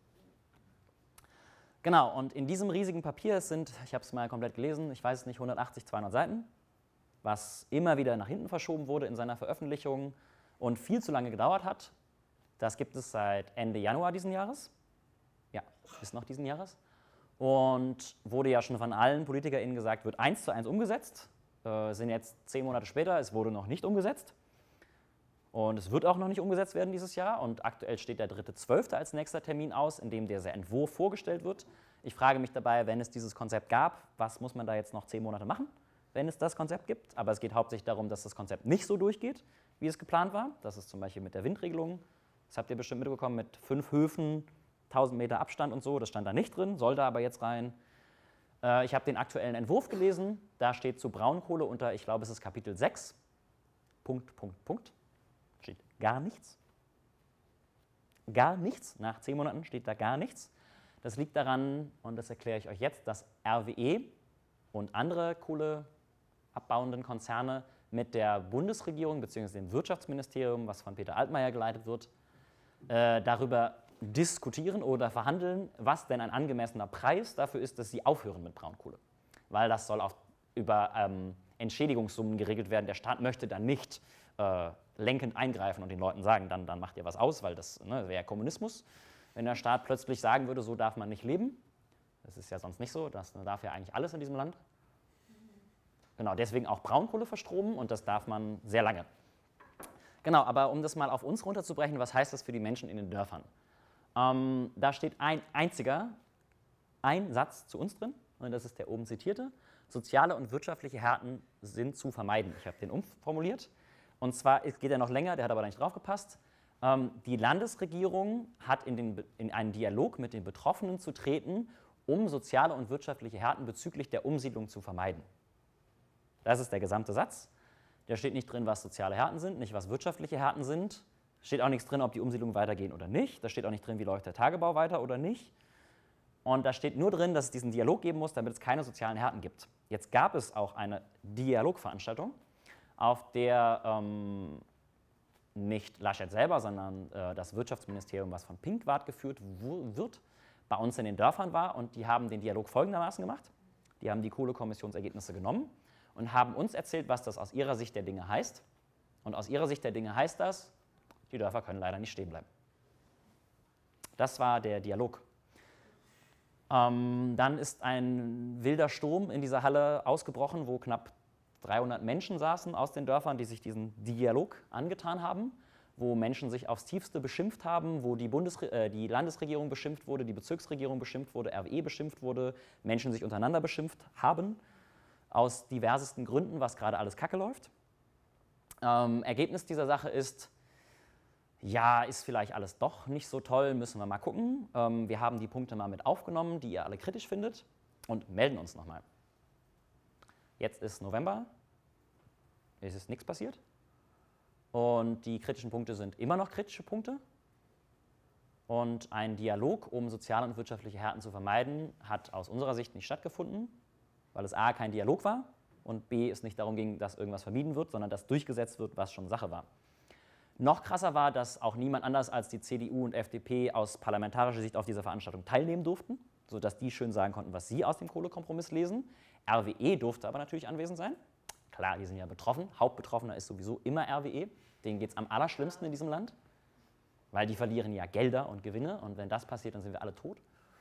Genau, und in diesem riesigen Papier, es sind, ich habe es mal komplett gelesen, ich weiß es nicht, hundertachtzig, zweihundert Seiten, was immer wieder nach hinten verschoben wurde in seiner Veröffentlichung und viel zu lange gedauert hat. Das gibt es seit Ende Januar diesen Jahres. Ja, ist noch diesen Jahres. Und wurde ja schon von allen PolitikerInnen gesagt, wird eins zu eins umgesetzt. Äh, sind jetzt zehn Monate später, es wurde noch nicht umgesetzt. Und es wird auch noch nicht umgesetzt werden dieses Jahr. Und aktuell steht der dritte zwölfte als nächster Termin aus, in dem dieser Entwurf vorgestellt wird. Ich frage mich dabei, wenn es dieses Konzept gab, was muss man da jetzt noch zehn Monate machen, wenn es das Konzept gibt? Aber es geht hauptsächlich darum, dass das Konzept nicht so durchgeht, wie es geplant war. Das ist zum Beispiel mit der Windregelung. Das habt ihr bestimmt mitbekommen, mit fünf Höfen, tausend Meter Abstand und so. Das stand da nicht drin, soll da aber jetzt rein. Äh, ich habe den aktuellen Entwurf gelesen. Da steht zu Braunkohle unter, ich glaube, es ist Kapitel sechs. Punkt, Punkt, Punkt. Steht gar nichts. Gar nichts. Nach zehn Monaten steht da gar nichts. Das liegt daran, und das erkläre ich euch jetzt, dass R W E und andere kohleabbauenden Konzerne mit der Bundesregierung bzw. dem Wirtschaftsministerium, was von Peter Altmaier geleitet wird, äh, darüber diskutieren oder verhandeln, was denn ein angemessener Preis dafür ist, dass sie aufhören mit Braunkohle. Weil das soll auf, über ähm, Entschädigungssummen geregelt werden. Der Staat möchte dann nicht äh, lenkend eingreifen und den Leuten sagen, dann, dann macht ihr was aus, weil das ne, wäre Kommunismus. Wenn der Staat plötzlich sagen würde, so darf man nicht leben, das ist ja sonst nicht so, das darf ja eigentlich alles in diesem Land. Genau, deswegen auch Braunkohle verstromen und das darf man sehr lange. Genau, aber um das mal auf uns runterzubrechen, was heißt das für die Menschen in den Dörfern? Ähm, da steht ein einziger, ein Satz zu uns drin, und das ist der oben zitierte. Soziale und wirtschaftliche Härten sind zu vermeiden. Ich habe den umformuliert. Und zwar geht er noch länger, der hat aber da nicht drauf gepasst. Ähm, die Landesregierung hat in, den, in einen Dialog mit den Betroffenen zu treten, um soziale und wirtschaftliche Härten bezüglich der Umsiedlung zu vermeiden. Das ist der gesamte Satz. Da steht nicht drin, was soziale Härten sind, nicht was wirtschaftliche Härten sind. Steht auch nichts drin, ob die Umsiedlungen weitergehen oder nicht. Da steht auch nicht drin, wie läuft der Tagebau weiter oder nicht. Und da steht nur drin, dass es diesen Dialog geben muss, damit es keine sozialen Härten gibt. Jetzt gab es auch eine Dialogveranstaltung, auf der ähm, nicht Laschet selber, sondern äh, das Wirtschaftsministerium, was von Pinkwart geführt wird, bei uns in den Dörfern war. Und die haben den Dialog folgendermaßen gemacht. Die haben die Kohlekommissionsergebnisse genommen und haben uns erzählt, was das aus ihrer Sicht der Dinge heißt. Und aus ihrer Sicht der Dinge heißt das, die Dörfer können leider nicht stehen bleiben. Das war der Dialog. Ähm, dann ist ein wilder Sturm in dieser Halle ausgebrochen, wo knapp dreihundert Menschen saßen aus den Dörfern, die sich diesen Dialog angetan haben, wo Menschen sich aufs Tiefste beschimpft haben, wo die, Bundesre äh, die Landesregierung beschimpft wurde, die Bezirksregierung beschimpft wurde, R W E beschimpft wurde, Menschen sich untereinander beschimpft haben, aus diversesten Gründen, was gerade alles kacke läuft. Ähm, Ergebnis dieser Sache ist, ja, ist vielleicht alles doch nicht so toll, müssen wir mal gucken. Ähm, wir haben die Punkte mal mit aufgenommen, die ihr alle kritisch findet, und melden uns nochmal. Jetzt ist November, es ist nichts passiert und die kritischen Punkte sind immer noch kritische Punkte. Und ein Dialog, um soziale und wirtschaftliche Härten zu vermeiden, hat aus unserer Sicht nicht stattgefunden, weil es a. kein Dialog war und b. es nicht darum ging, dass irgendwas vermieden wird, sondern dass durchgesetzt wird, was schon Sache war. Noch krasser war, dass auch niemand anders als die C D U und F D P aus parlamentarischer Sicht auf dieser Veranstaltung teilnehmen durften, sodass die schön sagen konnten, was sie aus dem Kohlekompromiss lesen. R W E durfte aber natürlich anwesend sein. Klar, die sind ja betroffen. Hauptbetroffener ist sowieso immer R W E. Denen geht es am allerschlimmsten in diesem Land, weil die verlieren ja Gelder und Gewinne. Und wenn das passiert, dann sind wir alle tot.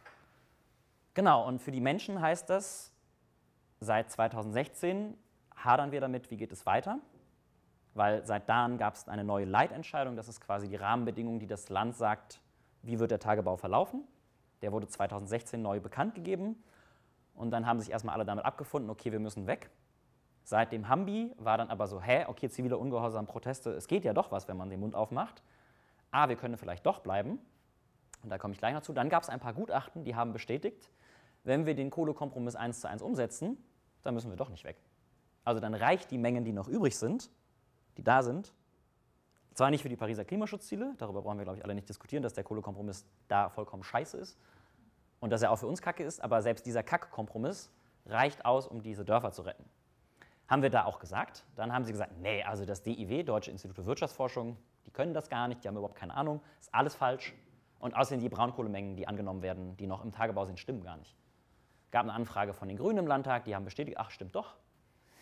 Genau, und für die Menschen heißt das, seit zweitausendsechzehn hadern wir damit, wie geht es weiter. Weil seit dann gab es eine neue Leitentscheidung. Das ist quasi die Rahmenbedingung, die das Land sagt, wie wird der Tagebau verlaufen. Der wurde zweitausendsechzehn neu bekannt gegeben. Und dann haben sich erstmal alle damit abgefunden, okay, wir müssen weg. Seit dem Hambi war dann aber so, hä, okay, ziviler Ungehorsam, Proteste, es geht ja doch was, wenn man den Mund aufmacht. Ah, wir können vielleicht doch bleiben. Und da komme ich gleich noch zu. Dann gab es ein paar Gutachten, die haben bestätigt, wenn wir den Kohlekompromiss eins zu eins umsetzen, dann müssen wir doch nicht weg. Also dann reicht die Mengen, die noch übrig sind, die da sind, zwar nicht für die Pariser Klimaschutzziele, darüber brauchen wir, glaube ich, alle nicht diskutieren, dass der Kohlekompromiss da vollkommen scheiße ist und dass er auch für uns kacke ist, aber selbst dieser Kack-Kompromiss reicht aus, um diese Dörfer zu retten. Haben wir da auch gesagt. Dann haben sie gesagt, nee, also das D I W, Deutsche Institut für Wirtschaftsforschung, die können das gar nicht, die haben überhaupt keine Ahnung, ist alles falsch. Und außerdem die Braunkohlemengen, die angenommen werden, die noch im Tagebau sind, stimmen gar nicht. Gab eine Anfrage von den Grünen im Landtag, die haben bestätigt, ach, stimmt doch.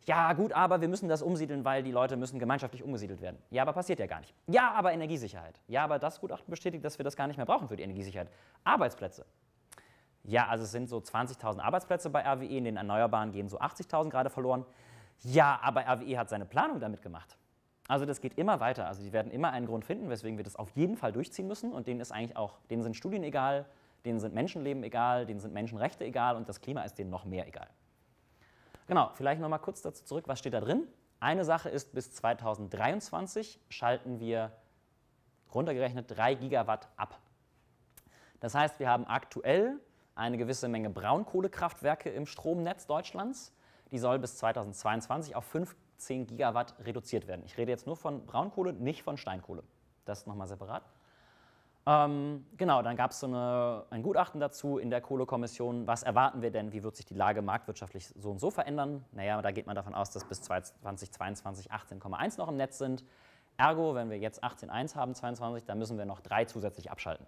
Ja gut, aber wir müssen das umsiedeln, weil die Leute müssen gemeinschaftlich umgesiedelt werden. Ja, aber passiert ja gar nicht. Ja, aber Energiesicherheit. Ja, aber das Gutachten bestätigt, dass wir das gar nicht mehr brauchen für die Energiesicherheit. Arbeitsplätze. Ja, also es sind so zwanzigtausend Arbeitsplätze bei R W E, in den Erneuerbaren gehen so achtzigtausend gerade verloren. Ja, aber R W E hat seine Planung damit gemacht. Also das geht immer weiter. Also die werden immer einen Grund finden, weswegen wir das auf jeden Fall durchziehen müssen. Und denen ist eigentlich auch, denen sind Studien egal, denen sind Menschenleben egal, denen sind Menschenrechte egal und das Klima ist denen noch mehr egal. Genau, vielleicht noch mal kurz dazu zurück, was steht da drin? Eine Sache ist, bis zweitausenddreiundzwanzig schalten wir runtergerechnet drei Gigawatt ab. Das heißt, wir haben aktuell eine gewisse Menge Braunkohlekraftwerke im Stromnetz Deutschlands. Die soll bis zweitausendzweiundzwanzig auf fünfzehn Gigawatt reduziert werden. Ich rede jetzt nur von Braunkohle, nicht von Steinkohle. Das ist nochmal separat. Ähm, genau, dann gab es so eine, ein Gutachten dazu in der Kohlekommission. Was erwarten wir denn? Wie wird sich die Lage marktwirtschaftlich so und so verändern? Naja, da geht man davon aus, dass bis zweitausendzweiundzwanzig achtzehn Komma eins noch im Netz sind. Ergo, wenn wir jetzt achtzehn Komma eins haben, zweiundzwanzig, dann müssen wir noch drei zusätzlich abschalten.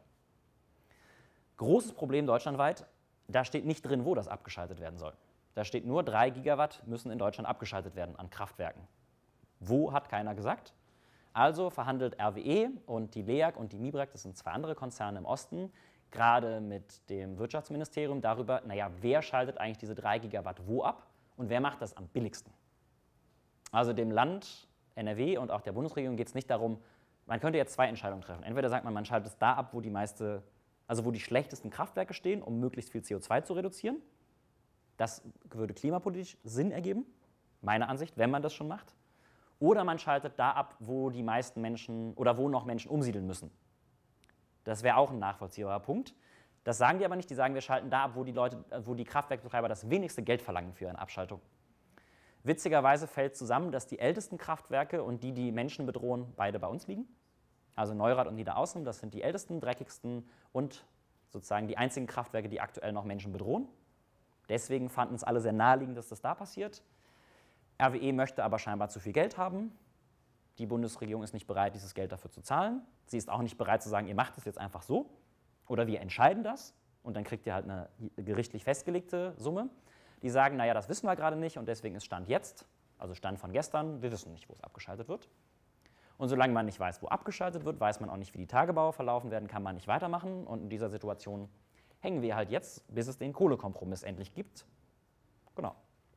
Großes Problem deutschlandweit, da steht nicht drin, wo das abgeschaltet werden soll. Da steht nur, drei Gigawatt müssen in Deutschland abgeschaltet werden an Kraftwerken. Wo, hat keiner gesagt. Also verhandelt R W E und die L E A G und die MIBRAG, das sind zwei andere Konzerne im Osten, gerade mit dem Wirtschaftsministerium darüber, naja, wer schaltet eigentlich diese drei Gigawatt wo ab und wer macht das am billigsten. Also dem Land N R W und auch der Bundesregierung geht es nicht darum, man könnte jetzt zwei Entscheidungen treffen. Entweder sagt man, man schaltet es da ab, wo die meiste Also wo die schlechtesten Kraftwerke stehen, um möglichst viel C O zwei zu reduzieren. Das würde klimapolitisch Sinn ergeben, meiner Ansicht, wenn man das schon macht. Oder man schaltet da ab, wo die meisten Menschen oder wo noch Menschen umsiedeln müssen. Das wäre auch ein nachvollziehbarer Punkt. Das sagen die aber nicht, die sagen, wir schalten da ab, wo die Leute, wo die Kraftwerkbetreiber das wenigste Geld verlangen für eine Abschaltung. Witzigerweise fällt zusammen, dass die ältesten Kraftwerke und die, die Menschen bedrohen, beide bei uns liegen. Also Neurath und Niederaußem, das sind die ältesten, dreckigsten und sozusagen die einzigen Kraftwerke, die aktuell noch Menschen bedrohen. Deswegen fanden es alle sehr naheliegend, dass das da passiert. R W E möchte aber scheinbar zu viel Geld haben. Die Bundesregierung ist nicht bereit, dieses Geld dafür zu zahlen. Sie ist auch nicht bereit zu sagen, ihr macht es jetzt einfach so oder wir entscheiden das und dann kriegt ihr halt eine gerichtlich festgelegte Summe. Die sagen, naja, das wissen wir gerade nicht und deswegen ist Stand jetzt, also Stand von gestern, wir wissen nicht, wo es abgeschaltet wird. Und solange man nicht weiß, wo abgeschaltet wird, weiß man auch nicht, wie die Tagebaue verlaufen werden, kann man nicht weitermachen. Und in dieser Situation hängen wir halt jetzt, bis es den Kohlekompromiss endlich gibt. Genau.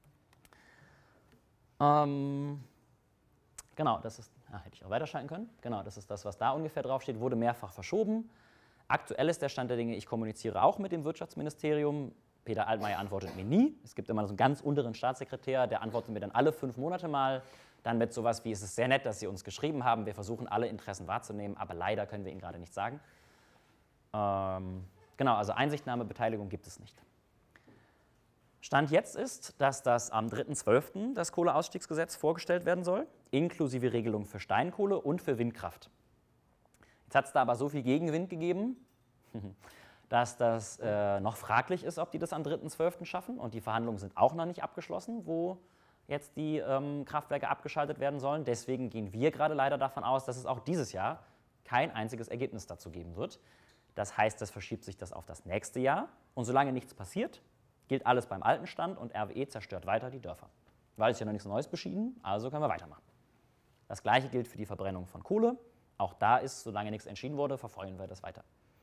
Ähm, genau, das ist, ah, hätte ich auch weiterschalten können. Genau, das ist das, was da ungefähr draufsteht, wurde mehrfach verschoben. Aktuell ist der Stand der Dinge, ich kommuniziere auch mit dem Wirtschaftsministerium. Peter Altmaier antwortet mir nie. Es gibt immer so einen ganz unteren Staatssekretär, der antwortet mir dann alle fünf Monate mal. Dann mit sowas wie, es ist sehr nett, dass Sie uns geschrieben haben, wir versuchen alle Interessen wahrzunehmen, aber leider können wir Ihnen gerade nichts sagen. Ähm, genau, also Einsichtnahme, Beteiligung gibt es nicht. Stand jetzt ist, dass das am dritten zwölften das Kohleausstiegsgesetz vorgestellt werden soll, inklusive Regelung für Steinkohle und für Windkraft. Jetzt hat es da aber so viel Gegenwind gegeben, dass das äh, noch fraglich ist, ob die das am dritten zwölften schaffen und die Verhandlungen sind auch noch nicht abgeschlossen, wo jetzt die ähm, Kraftwerke abgeschaltet werden sollen. Deswegen gehen wir gerade leider davon aus, dass es auch dieses Jahr kein einziges Ergebnis dazu geben wird. Das heißt, das verschiebt sich das auf das nächste Jahr. Und solange nichts passiert, gilt alles beim alten Stand und R W E zerstört weiter die Dörfer. Weil es ja noch nichts Neues beschieden, also können wir weitermachen. Das Gleiche gilt für die Verbrennung von Kohle. Auch da ist, solange nichts entschieden wurde, verfolgen wir das weiter.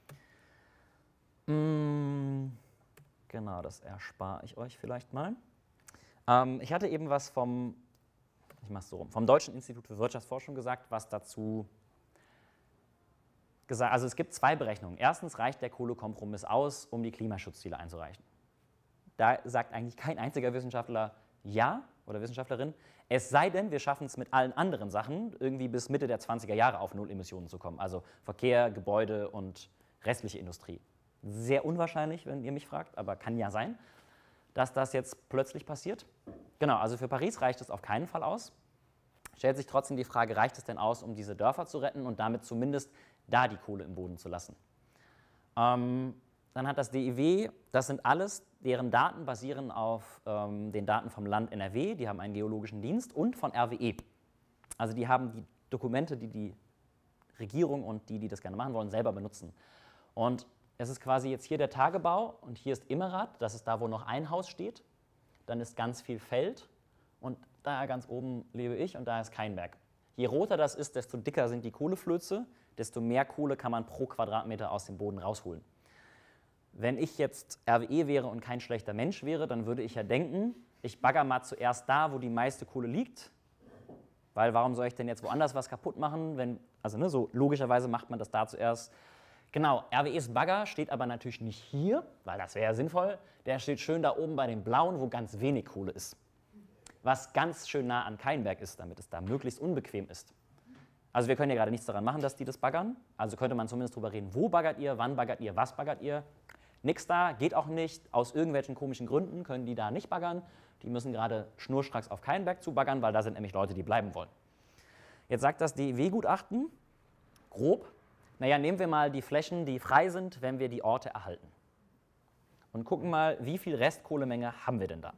Mmh, genau, das erspare ich euch vielleicht mal. Ähm, ich hatte eben was vom, ich mach's so rum, vom Deutschen Institut für Wirtschaftsforschung gesagt, was dazu gesagt, also es gibt zwei Berechnungen. Erstens reicht der Kohlekompromiss aus, um die Klimaschutzziele einzureichen. Da sagt eigentlich kein einziger Wissenschaftler ja oder Wissenschaftlerin, es sei denn, wir schaffen es mit allen anderen Sachen, irgendwie bis Mitte der zwanziger Jahre auf Null Emissionen zu kommen. Also Verkehr, Gebäude und restliche Industrie. Sehr unwahrscheinlich, wenn ihr mich fragt, aber kann ja sein, dass das jetzt plötzlich passiert. Genau, also für Paris reicht es auf keinen Fall aus. Stellt sich trotzdem die Frage, reicht es denn aus, um diese Dörfer zu retten und damit zumindest da die Kohle im Boden zu lassen? Ähm, dann hat das D I W, das sind alles, deren Daten basieren auf ähm, den Daten vom Land N R W, die haben einen geologischen Dienst und von R W E. Also die haben die Dokumente, die die Regierung und die, die das gerne machen wollen, selber benutzen. Und es ist quasi jetzt hier der Tagebau und hier ist Immerath, das ist da, wo noch ein Haus steht. Dann ist ganz viel Feld und da ganz oben lebe ich und da ist kein Berg. Je roter das ist, desto dicker sind die Kohleflöze, desto mehr Kohle kann man pro Quadratmeter aus dem Boden rausholen. Wenn ich jetzt R W E wäre und kein schlechter Mensch wäre, dann würde ich ja denken, ich bagger mal zuerst da, wo die meiste Kohle liegt, weil warum soll ich denn jetzt woanders was kaputt machen, wenn, also ne, so logischerweise macht man das da zuerst. Genau, R W Es Bagger steht aber natürlich nicht hier, weil das wäre ja sinnvoll, der steht schön da oben bei den blauen, wo ganz wenig Kohle ist. Was ganz schön nah an Keinberg ist, damit es da möglichst unbequem ist. Also wir können ja gerade nichts daran machen, dass die das baggern, also könnte man zumindest drüber reden, wo baggert ihr, wann baggert ihr, was baggert ihr. Nix da, geht auch nicht, aus irgendwelchen komischen Gründen können die da nicht baggern. Die müssen gerade schnurstracks auf Keinberg zubaggern, weil da sind nämlich Leute, die bleiben wollen. Jetzt sagt das D E W-Gutachten, grob, naja, nehmen wir mal die Flächen, die frei sind, wenn wir die Orte erhalten. Und gucken mal, wie viel Restkohlemenge haben wir denn da?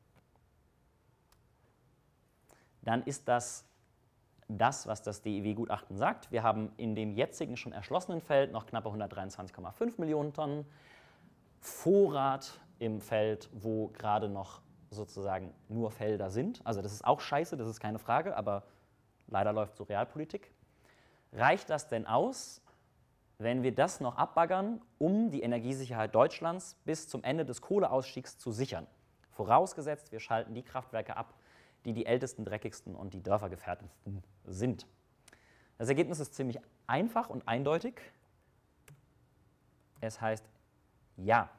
Dann ist das das, was das D E W-Gutachten sagt. Wir haben in dem jetzigen schon erschlossenen Feld noch knappe hundertdreiundzwanzig Komma fünf Millionen Tonnen Vorrat im Feld, wo gerade noch sozusagen nur Felder sind. Also das ist auch scheiße, das ist keine Frage, aber leider läuft so Realpolitik. Reicht das denn aus, wenn wir das noch abbaggern, um die Energiesicherheit Deutschlands bis zum Ende des Kohleausstiegs zu sichern? Vorausgesetzt, wir schalten die Kraftwerke ab, die die ältesten, dreckigsten und die dörfergefährdendsten sind. Das Ergebnis ist ziemlich einfach und eindeutig. Es heißt ja.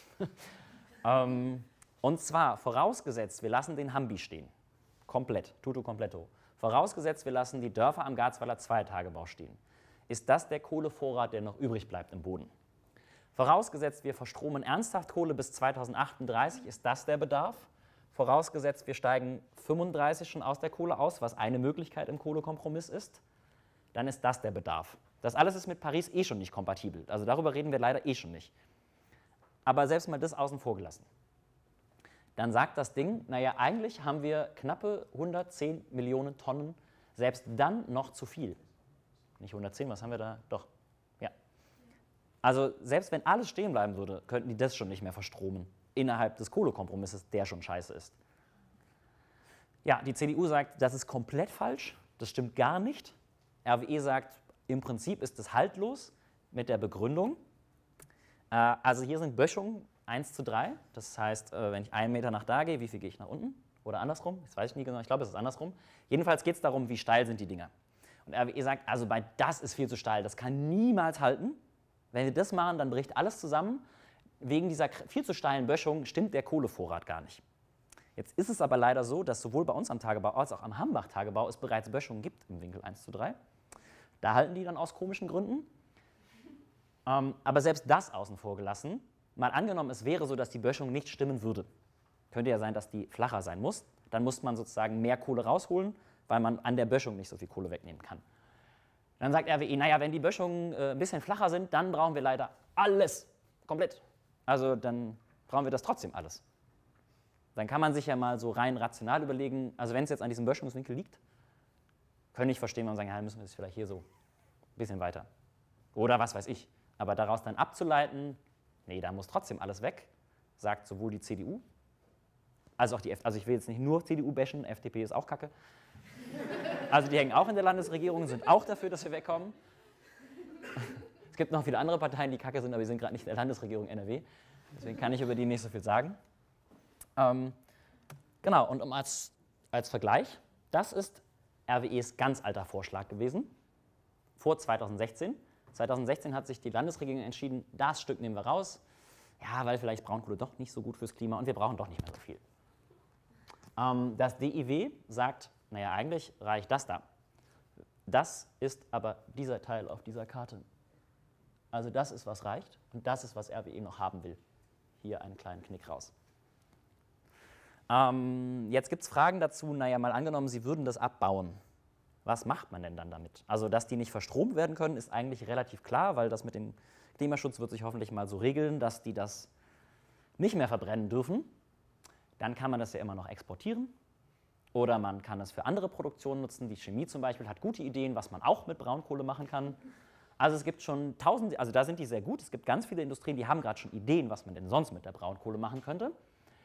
ähm, und zwar vorausgesetzt, wir lassen den Hambi stehen. Komplett, tutto completo. Vorausgesetzt, wir lassen die Dörfer am Garzweiler Zweitagebau stehen. Ist das der Kohlevorrat, der noch übrig bleibt im Boden? Vorausgesetzt, wir verstromen ernsthaft Kohle bis zweitausendachtunddreißig, ist das der Bedarf? Vorausgesetzt, wir steigen fünfunddreißig schon aus der Kohle aus, was eine Möglichkeit im Kohlekompromiss ist, dann ist das der Bedarf. Das alles ist mit Paris eh schon nicht kompatibel, also darüber reden wir leider eh schon nicht. Aber selbst mal das außen vor gelassen. Dann sagt das Ding, naja, eigentlich haben wir knappe hundertzehn Millionen Tonnen, selbst dann noch zu viel. Nicht hundertzehn, was haben wir da? Doch, ja. Also selbst wenn alles stehen bleiben würde, könnten die das schon nicht mehr verstromen, innerhalb des Kohlekompromisses, der schon scheiße ist. Ja, die C D U sagt, das ist komplett falsch, das stimmt gar nicht. R W E sagt, im Prinzip ist es haltlos mit der Begründung. Äh, also hier sind Böschungen eins zu drei, das heißt, äh, wenn ich einen Meter nach da gehe, wie viel gehe ich nach unten? Oder andersrum, das weiß ich nie genau, ich glaube, es ist andersrum. Jedenfalls geht es darum, wie steil sind die Dinger. Und R W E sagt, also bei das ist viel zu steil, das kann niemals halten. Wenn wir das machen, dann bricht alles zusammen. Wegen dieser viel zu steilen Böschung stimmt der Kohlevorrat gar nicht. Jetzt ist es aber leider so, dass sowohl bei uns am Tagebau als auch am Hambach-Tagebau es bereits Böschungen gibt im Winkel eins zu drei. Da halten die dann aus komischen Gründen. Ähm, aber selbst das außen vor gelassen, mal angenommen, es wäre so, dass die Böschung nicht stimmen würde. Könnte ja sein, dass die flacher sein muss. Dann muss man sozusagen mehr Kohle rausholen, weil man an der Böschung nicht so viel Kohle wegnehmen kann. Dann sagt R W E, naja, wenn die Böschungen äh, ein bisschen flacher sind, dann brauchen wir leider alles, komplett. Also dann brauchen wir das trotzdem alles. Dann kann man sich ja mal so rein rational überlegen, also wenn es jetzt an diesem Böschungswinkel liegt, könnte ich verstehen, wenn man sagen, ja, dann müssen wir es vielleicht hier so ein bisschen weiter. Oder was weiß ich. Aber daraus dann abzuleiten, nee, da muss trotzdem alles weg, sagt sowohl die C D U, als auch die F D P. Also ich will jetzt nicht nur C D U bashen, F D P ist auch kacke. Also die hängen auch in der Landesregierung, sind auch dafür, dass wir wegkommen. Es gibt noch viele andere Parteien, die kacke sind, aber die sind gerade nicht in der Landesregierung N R W. Deswegen kann ich über die nicht so viel sagen. Ähm, genau, und um als, als Vergleich, das ist R W Es ganz alter Vorschlag gewesen, vor zweitausendsechzehn. zweitausendsechzehn hat sich die Landesregierung entschieden, das Stück nehmen wir raus, ja, weil vielleicht Braunkohle doch nicht so gut fürs Klima und wir brauchen doch nicht mehr so viel. Ähm, das D I W sagt, naja, eigentlich reicht das da. Das ist aber dieser Teil auf dieser Karte. Also das ist, was reicht und das ist, was R W E noch haben will. Hier einen kleinen Knick raus. Ähm, jetzt gibt es Fragen dazu, naja, mal angenommen, Sie würden das abbauen. Was macht man denn dann damit? Also, dass die nicht verstromt werden können, ist eigentlich relativ klar, weil das mit dem Klimaschutz wird sich hoffentlich mal so regeln, dass die das nicht mehr verbrennen dürfen. Dann kann man das ja immer noch exportieren oder man kann es für andere Produktionen nutzen. Die Chemie zum Beispiel hat gute Ideen, was man auch mit Braunkohle machen kann. Also es gibt schon tausend, also da sind die sehr gut. Es gibt ganz viele Industrien, die haben gerade schon Ideen, was man denn sonst mit der Braunkohle machen könnte.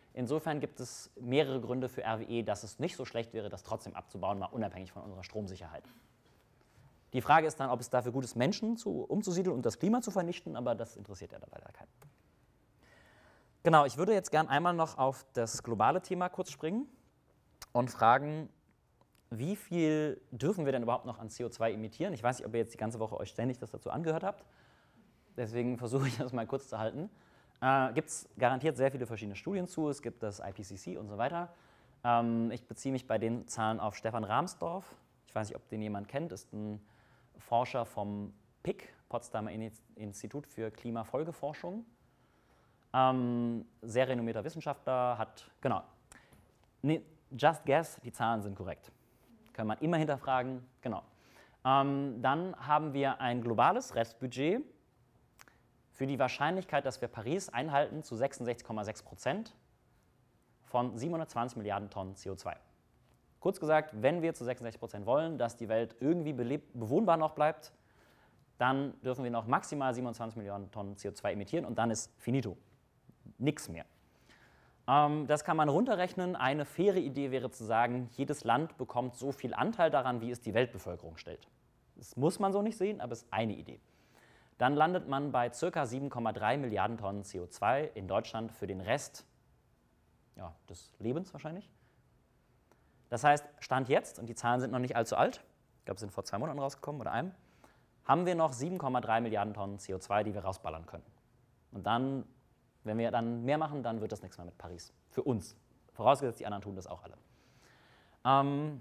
Insofern gibt es mehrere Gründe für R W E, dass es nicht so schlecht wäre, das trotzdem abzubauen, mal unabhängig von unserer Stromsicherheit. Die Frage ist dann, ob es dafür gut ist, Menschen zu, umzusiedeln und das Klima zu vernichten, aber das interessiert ja da leider keinen. Genau, ich würde jetzt gern einmal noch auf das globale Thema kurz springen und fragen, wie viel dürfen wir denn überhaupt noch an C O zwei emittieren? Ich weiß nicht, ob ihr jetzt die ganze Woche euch ständig das dazu angehört habt, deswegen versuche ich das mal kurz zu halten. Äh, gibt es garantiert sehr viele verschiedene Studien zu, es gibt das I P C C und so weiter. Ähm, ich beziehe mich bei den Zahlen auf Stefan Rahmsdorf. Ich weiß nicht, ob den jemand kennt, ist ein Forscher vom P I C, Potsdamer Institut für Klimafolgeforschung. Ähm, sehr renommierter Wissenschaftler, hat, genau, nee, just guess, die Zahlen sind korrekt. Kann man immer hinterfragen, genau. Ähm, dann haben wir ein globales Restbudget für die Wahrscheinlichkeit, dass wir Paris einhalten, zu sechsundsechzig Komma sechs Prozent von siebenhundertzwanzig Milliarden Tonnen C O zwei. Kurz gesagt, wenn wir zu sechsundsechzig Prozent wollen, dass die Welt irgendwie bewohnbar noch bleibt, dann dürfen wir noch maximal siebenundzwanzig Milliarden Tonnen C O zwei emittieren und dann ist finito. Nichts mehr. Ähm, das kann man runterrechnen. Eine faire Idee wäre zu sagen, jedes Land bekommt so viel Anteil daran, wie es die Weltbevölkerung stellt. Das muss man so nicht sehen, aber es ist eine Idee. Dann landet man bei ca. sieben Komma drei Milliarden Tonnen C O zwei in Deutschland für den Rest ja, des Lebens wahrscheinlich. Das heißt, Stand jetzt, und die Zahlen sind noch nicht allzu alt, ich glaube, sie sind vor zwei Monaten rausgekommen oder einem, haben wir noch sieben Komma drei Milliarden Tonnen C O zwei, die wir rausballern können. Und dann, wenn wir dann mehr machen, dann wird das nichts mehr mit Paris. Für uns. Vorausgesetzt, die anderen tun das auch alle. Ähm,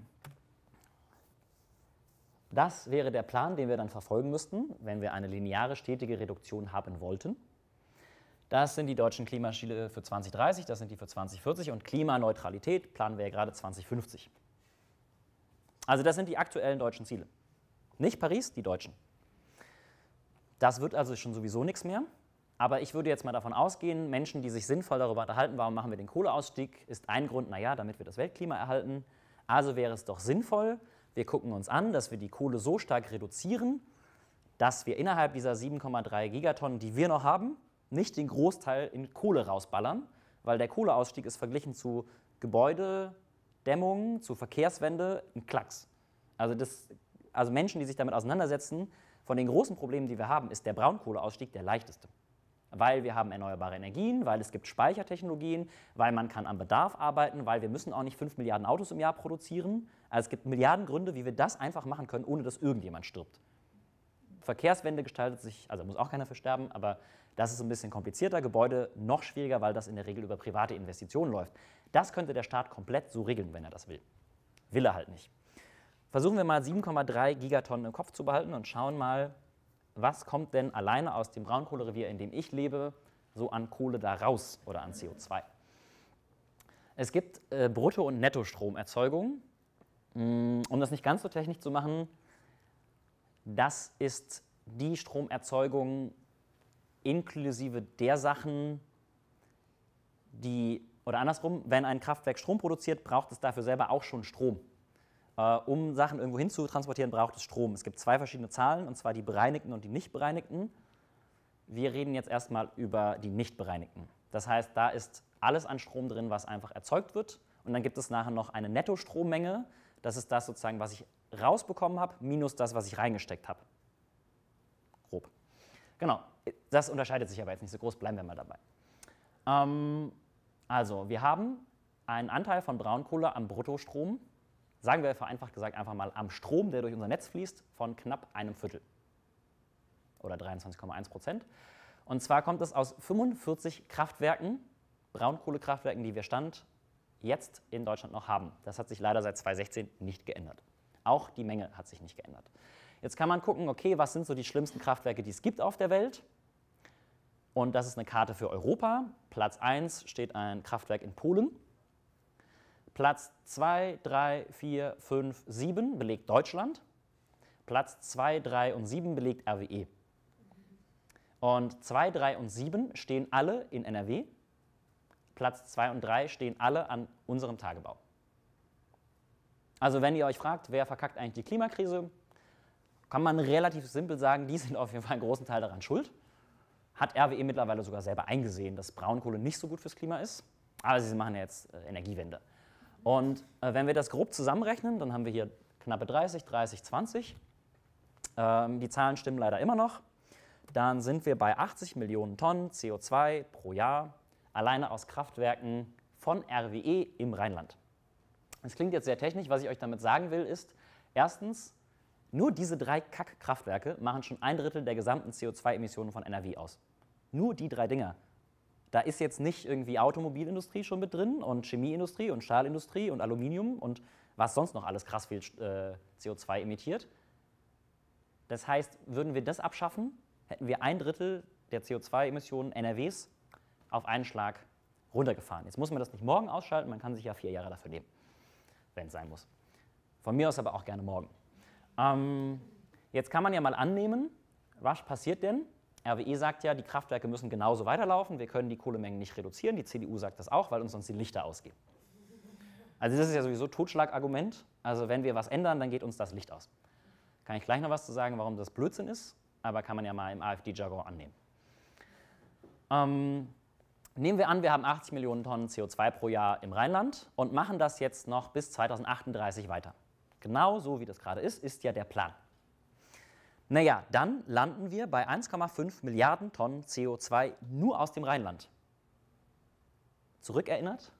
das wäre der Plan, den wir dann verfolgen müssten, wenn wir eine lineare, stetige Reduktion haben wollten. Das sind die deutschen Klimaziele für zwanzig dreißig, das sind die für zwanzig vierzig und Klimaneutralität planen wir ja gerade zwanzig fünfzig. Also das sind die aktuellen deutschen Ziele. Nicht Paris, die deutschen. Das wird also schon sowieso nichts mehr. Aber ich würde jetzt mal davon ausgehen, Menschen, die sich sinnvoll darüber unterhalten, warum machen wir den Kohleausstieg, ist ein Grund, naja, damit wir das Weltklima erhalten. Also wäre es doch sinnvoll, wir gucken uns an, dass wir die Kohle so stark reduzieren, dass wir innerhalb dieser sieben Komma drei Gigatonnen, die wir noch haben, nicht den Großteil in Kohle rausballern, weil der Kohleausstieg ist verglichen zu Gebäudedämmung, zu Verkehrswende ein Klacks. Also, das, also Menschen, die sich damit auseinandersetzen, von den großen Problemen, die wir haben, ist der Braunkohleausstieg der leichteste. Weil wir haben erneuerbare Energien, weil es gibt Speichertechnologien, weil man kann am Bedarf arbeiten, weil wir müssen auch nicht fünf Milliarden Autos im Jahr produzieren. Also es gibt Milliarden Gründe, wie wir das einfach machen können, ohne dass irgendjemand stirbt. Verkehrswende gestaltet sich, also muss auch keiner für sterben, aber das ist ein bisschen komplizierter. Gebäude noch schwieriger, weil das in der Regel über private Investitionen läuft. Das könnte der Staat komplett so regeln, wenn er das will. Will er halt nicht. Versuchen wir mal sieben Komma drei Gigatonnen im Kopf zu behalten und schauen mal, was kommt denn alleine aus dem Braunkohlerevier, in dem ich lebe, so an Kohle da raus oder an C O zwei. Es gibt äh, Brutto- und Nettostromerzeugung. Um das nicht ganz so technisch zu machen, das ist die Stromerzeugung inklusive der Sachen, die, oder andersrum, wenn ein Kraftwerk Strom produziert, braucht es dafür selber auch schon Strom. Äh, um Sachen irgendwo hin zu transportieren, braucht es Strom. Es gibt zwei verschiedene Zahlen, und zwar die bereinigten und die nicht bereinigten. Wir reden jetzt erstmal über die nicht bereinigten. Das heißt, da ist alles an Strom drin, was einfach erzeugt wird. Und dann gibt es nachher noch eine Nettostrommenge. Das ist das sozusagen, was ich rausbekommen habe, minus das, was ich reingesteckt habe. Grob. Genau, das unterscheidet sich aber jetzt nicht so groß, bleiben wir mal dabei. Ähm, also, wir haben einen Anteil von Braunkohle am Bruttostrom, sagen wir vereinfacht gesagt einfach mal am Strom, der durch unser Netz fließt, von knapp einem Viertel. Oder dreiundzwanzig Komma eins Prozent. Und zwar kommt es aus fünfundvierzig Kraftwerken, Braunkohlekraftwerken, die wir Stand jetzt in Deutschland noch haben. Das hat sich leider seit zweitausendsechzehn nicht geändert. Auch die Menge hat sich nicht geändert. Jetzt kann man gucken, okay, was sind so die schlimmsten Kraftwerke, die es gibt auf der Welt? Und das ist eine Karte für Europa. Platz eins steht ein Kraftwerk in Polen. Platz zwei, drei, vier, fünf, sieben belegt Deutschland. Platz zwei, drei und sieben belegt R W E. Und zwei, drei und sieben stehen alle in N R W. Platz zwei und drei stehen alle an unserem Tagebau. Also wenn ihr euch fragt, wer verkackt eigentlich die Klimakrise, kann man relativ simpel sagen, die sind auf jeden Fall einen großen Teil daran schuld. Hat R W E mittlerweile sogar selber eingesehen, dass Braunkohle nicht so gut fürs Klima ist. Aber sie machen ja jetzt äh, Energiewende. Und äh, wenn wir das grob zusammenrechnen, dann haben wir hier knappe dreißig, dreißig, zwanzig. Ähm, die Zahlen stimmen leider immer noch. Dann sind wir bei achtzig Millionen Tonnen C O zwei pro Jahr, alleine aus Kraftwerken von R W E im Rheinland. Das klingt jetzt sehr technisch. Was ich euch damit sagen will, ist, erstens, nur diese drei Kack-Kraftwerke machen schon ein Drittel der gesamten C O zwei Emissionen von N R W aus. Nur die drei Dinger. Da ist jetzt nicht irgendwie Automobilindustrie schon mit drin und Chemieindustrie und Stahlindustrie und Aluminium und was sonst noch alles krass viel äh, C O zwei emittiert. Das heißt, würden wir das abschaffen, hätten wir ein Drittel der C O zwei Emissionen N R Ws auf einen Schlag runtergefahren. Jetzt muss man das nicht morgen ausschalten, man kann sich ja vier Jahre dafür nehmen, wenn es sein muss. Von mir aus aber auch gerne morgen. Ähm, jetzt kann man ja mal annehmen, was passiert denn? R W E sagt ja, die Kraftwerke müssen genauso weiterlaufen, wir können die Kohlemengen nicht reduzieren, die C D U sagt das auch, weil uns sonst die Lichter ausgehen. Also das ist ja sowieso Totschlagargument, also wenn wir was ändern, dann geht uns das Licht aus. Kann ich gleich noch was zu sagen, warum das Blödsinn ist, aber kann man ja mal im AfD-Jargon annehmen. Ähm, nehmen wir an, wir haben achtzig Millionen Tonnen C O zwei pro Jahr im Rheinland und machen das jetzt noch bis zweitausendachtunddreißig weiter. Genau so wie das gerade ist, ist ja der Plan. Naja, dann landen wir bei eins Komma fünf Milliarden Tonnen C O zwei nur aus dem Rheinland. Zurückerinnert?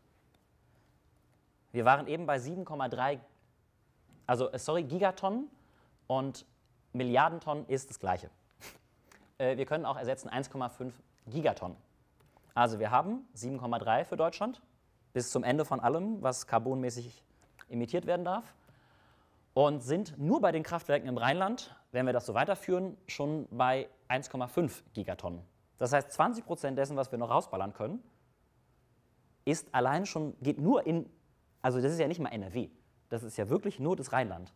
Wir waren eben bei sieben Komma drei, also sorry, Gigatonnen und Milliardentonnen ist das Gleiche. Wir können auch ersetzen eins Komma fünf Gigatonnen. Also wir haben sieben Komma drei für Deutschland bis zum Ende von allem, was carbonmäßig emittiert werden darf. Und sind nur bei den Kraftwerken im Rheinland, wenn wir das so weiterführen, schon bei eins Komma fünf Gigatonnen. Das heißt, zwanzig Prozent dessen, was wir noch rausballern können, ist allein schon, geht nur in, also das ist ja nicht mal N R W, das ist ja wirklich nur das Rheinland.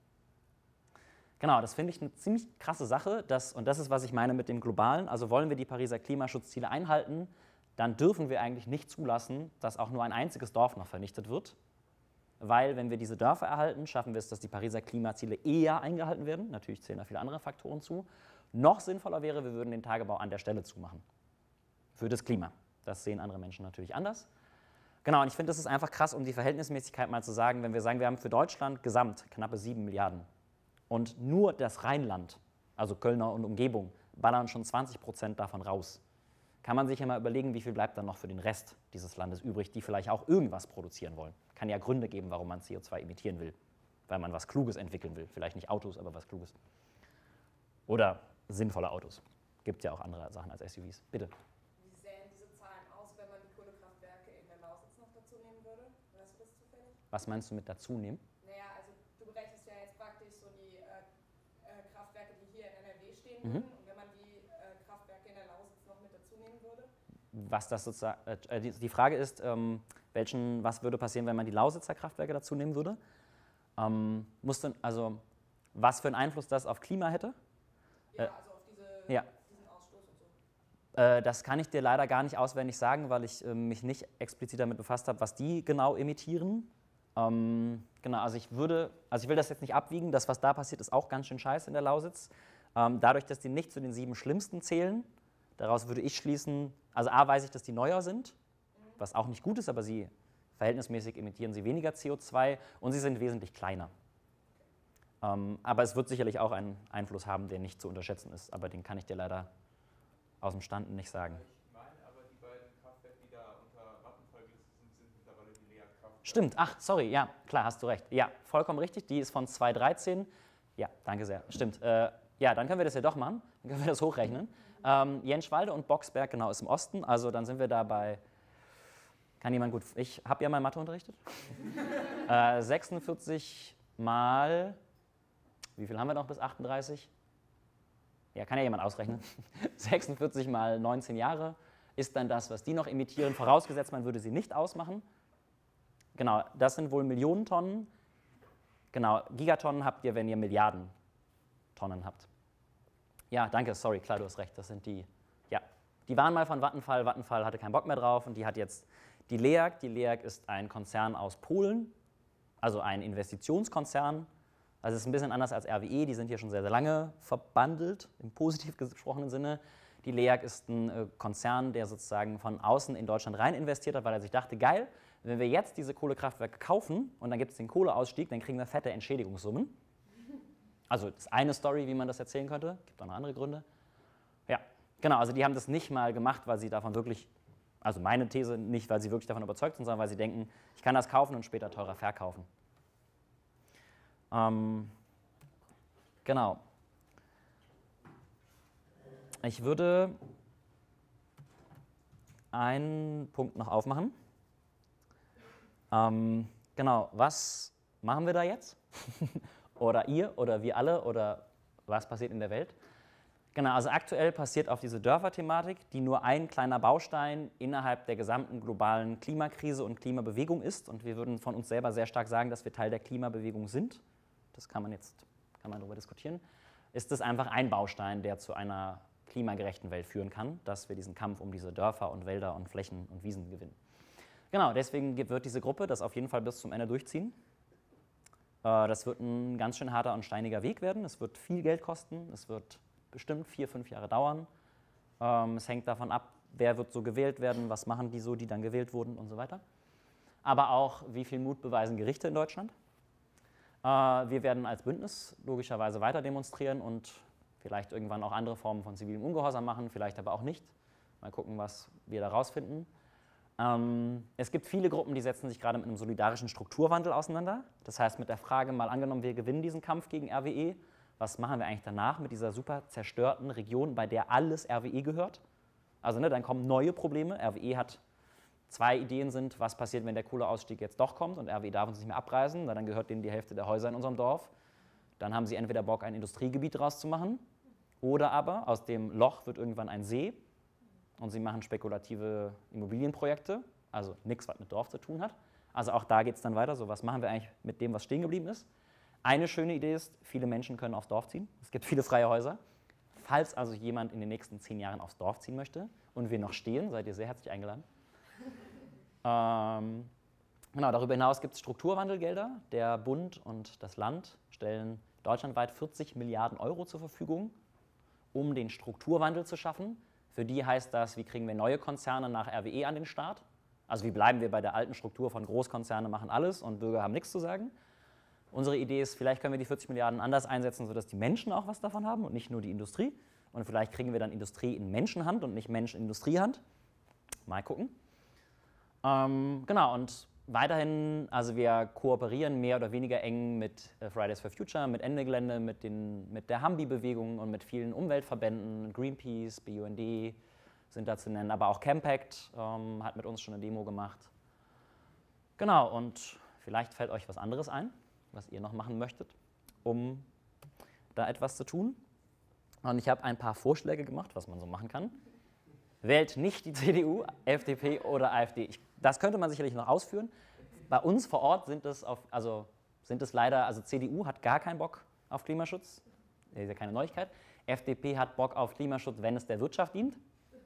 Genau, das finde ich eine ziemlich krasse Sache, dass, und das ist, was ich meine mit dem Globalen, also wollen wir die Pariser Klimaschutzziele einhalten, dann dürfen wir eigentlich nicht zulassen, dass auch nur ein einziges Dorf noch vernichtet wird. Weil, wenn wir diese Dörfer erhalten, schaffen wir es, dass die Pariser Klimaziele eher eingehalten werden. Natürlich zählen da viele andere Faktoren zu. Noch sinnvoller wäre, wir würden den Tagebau an der Stelle zumachen. Für das Klima. Das sehen andere Menschen natürlich anders. Genau, und ich finde, das ist einfach krass, um die Verhältnismäßigkeit mal zu sagen, wenn wir sagen, wir haben für Deutschland gesamt knappe sieben Milliarden und nur das Rheinland, also Kölner und Umgebung, ballern schon zwanzig Prozent davon raus. Kann man sich ja mal überlegen, wie viel bleibt dann noch für den Rest dieses Landes übrig, die vielleicht auch irgendwas produzieren wollen. Kann ja Gründe geben, warum man C O zwei emittieren will, weil man was Kluges entwickeln will. Vielleicht nicht Autos, aber was Kluges. Oder sinnvolle Autos. Gibt ja auch andere Sachen als S U Vs. Bitte. Wie sähen diese Zahlen aus, wenn man die Kohlekraftwerke in der Lausitz noch dazu nehmen würde? Weißt du das zufällig? Was meinst du mit dazu nehmen? Naja, also du berechnest ja jetzt praktisch so die äh, äh, Kraftwerke, die hier in N R W stehen Mhm. würden. Und wenn man die äh, Kraftwerke in der Lausitz noch mit dazu nehmen würde? Was das sozusagen, äh, die, die Frage ist, ähm, welchen, was würde passieren, wenn man die Lausitzer Kraftwerke dazu nehmen würde? Ähm, musste, also, was für einen Einfluss das auf Klima hätte? Ja, Äh, also auf diese, ja. diesen Ausstoß und so. Äh, das kann ich dir leider gar nicht auswendig sagen, weil ich äh, mich nicht explizit damit befasst habe, was die genau emittieren. Ähm, genau, also ich würde, also ich will das jetzt nicht abwiegen, das, was da passiert, ist auch ganz schön scheiße in der Lausitz. Ähm, dadurch, dass die nicht zu den sieben schlimmsten zählen, daraus würde ich schließen, also A, weiß ich, dass die neuer sind, was auch nicht gut ist, aber sie verhältnismäßig emittieren sie weniger C O zwei und sie sind wesentlich kleiner. Ähm, aber es wird sicherlich auch einen Einfluss haben, der nicht zu unterschätzen ist, aber den kann ich dir leider aus dem Stand nicht sagen. Ich meine aber, die beiden Kraftwerke, die da unter Vattenfall gelistet sind, sind mittlerweile die Leerkraftwerke. Stimmt, ach, sorry, ja, klar, hast du recht. Ja, vollkommen richtig, die ist von zweitausenddreizehn. Ja, danke sehr, stimmt. Äh, ja, dann können wir das ja doch machen, dann können wir das hochrechnen. Ähm, Jenschwalde und Boxberg, genau, ist im Osten, also dann sind wir da bei, kann jemand gut, ich habe ja mal Mathe unterrichtet, äh, sechsundvierzig mal, wie viel haben wir noch bis achtunddreißig? Ja, kann ja jemand ausrechnen. sechsundvierzig mal neunzehn Jahre ist dann das, was die noch emittieren, vorausgesetzt, man würde sie nicht ausmachen. Genau, das sind wohl Millionen Tonnen. Genau, Gigatonnen habt ihr, wenn ihr Milliarden Tonnen habt. Ja, danke, sorry, klar, du hast recht, das sind die, ja. Die waren mal von Vattenfall, Vattenfall hatte keinen Bock mehr drauf und die hat jetzt die LEAG. Die LEAG ist ein Konzern aus Polen, also ein Investitionskonzern. Also es ist ein bisschen anders als R W E, die sind hier schon sehr, sehr lange verbandelt, im positiv gesprochenen Sinne. Die LEAG ist ein äh, Konzern, der sozusagen von außen in Deutschland rein investiert hat, weil er sich dachte, geil, wenn wir jetzt diese Kohlekraftwerke kaufen und dann gibt es den Kohleausstieg, dann kriegen wir fette Entschädigungssummen. Also das ist eine Story, wie man das erzählen könnte. Gibt auch noch andere Gründe. Ja, genau, also die haben das nicht mal gemacht, weil sie davon wirklich, also meine These nicht, weil sie wirklich davon überzeugt sind, sondern weil sie denken, ich kann das kaufen und später teurer verkaufen. Ähm, genau. Ich würde einen Punkt noch aufmachen. Ähm, genau, was machen wir da jetzt? Oder ihr oder wir alle oder was passiert in der Welt? Genau, also aktuell passiert auf diese Dörfer-Thematik, die nur ein kleiner Baustein innerhalb der gesamten globalen Klimakrise und Klimabewegung ist. Und wir würden von uns selber sehr stark sagen, dass wir Teil der Klimabewegung sind. Das kann man jetzt kann man darüber diskutieren. Ist es einfach ein Baustein, der zu einer klimagerechten Welt führen kann, dass wir diesen Kampf um diese Dörfer und Wälder und Flächen und Wiesen gewinnen. Genau, deswegen wird diese Gruppe das auf jeden Fall bis zum Ende durchziehen. Das wird ein ganz schön harter und steiniger Weg werden. Es wird viel Geld kosten. Es wird bestimmt vier, fünf Jahre dauern. Es hängt davon ab, wer wird so gewählt werden, was machen die so, die dann gewählt wurden und so weiter. Aber auch, wie viel Mut beweisen Gerichte in Deutschland. Wir werden als Bündnis logischerweise weiter demonstrieren und vielleicht irgendwann auch andere Formen von zivilem Ungehorsam machen, vielleicht aber auch nicht. Mal gucken, was wir da rausfinden. Ähm, es gibt viele Gruppen, die setzen sich gerade mit einem solidarischen Strukturwandel auseinander. Das heißt, mit der Frage, mal angenommen, wir gewinnen diesen Kampf gegen R W E, was machen wir eigentlich danach mit dieser super zerstörten Region, bei der alles R W E gehört? Also ne, dann kommen neue Probleme. R W E hat zwei Ideen sind, was passiert, wenn der Kohleausstieg jetzt doch kommt und R W E darf uns nicht mehr abreißen, dann gehört denen die Hälfte der Häuser in unserem Dorf. Dann haben sie entweder Bock, ein Industriegebiet draus zu machen, oder aber aus dem Loch wird irgendwann ein See und sie machen spekulative Immobilienprojekte, also nichts, was mit Dorf zu tun hat. Also auch da geht es dann weiter, so was machen wir eigentlich mit dem, was stehen geblieben ist. Eine schöne Idee ist, viele Menschen können aufs Dorf ziehen. Es gibt viele freie Häuser. Falls also jemand in den nächsten zehn Jahren aufs Dorf ziehen möchte und wir noch stehen, seid ihr sehr herzlich eingeladen. ähm, genau, darüber hinaus gibt es Strukturwandelgelder. Der Bund und das Land stellen deutschlandweit vierzig Milliarden Euro zur Verfügung, um den Strukturwandel zu schaffen. Für die heißt das, wie kriegen wir neue Konzerne nach R W E an den Start? Also wie bleiben wir bei der alten Struktur von Großkonzerne machen alles und Bürger haben nichts zu sagen? Unsere Idee ist, vielleicht können wir die vierzig Milliarden anders einsetzen, sodass die Menschen auch was davon haben und nicht nur die Industrie. Und vielleicht kriegen wir dann Industrie in Menschenhand und nicht Mensch in Industriehand. Mal gucken. Ähm, genau, und weiterhin, also wir kooperieren mehr oder weniger eng mit Fridays for Future, mit Ende Gelände, mit, den, mit der Hambi-Bewegung und mit vielen Umweltverbänden, Greenpeace, B U N D sind da zu nennen, aber auch Campact ähm, hat mit uns schon eine Demo gemacht. Genau, und vielleicht fällt euch was anderes ein, was ihr noch machen möchtet, um da etwas zu tun. Und ich habe ein paar Vorschläge gemacht, was man so machen kann. Wählt nicht die C D U, F D P oder AfD. Ich, das könnte man sicherlich noch ausführen. Bei uns vor Ort sind es, auf, also sind es leider, also C D U hat gar keinen Bock auf Klimaschutz, das ist ja keine Neuigkeit. F D P hat Bock auf Klimaschutz, wenn es der Wirtschaft dient,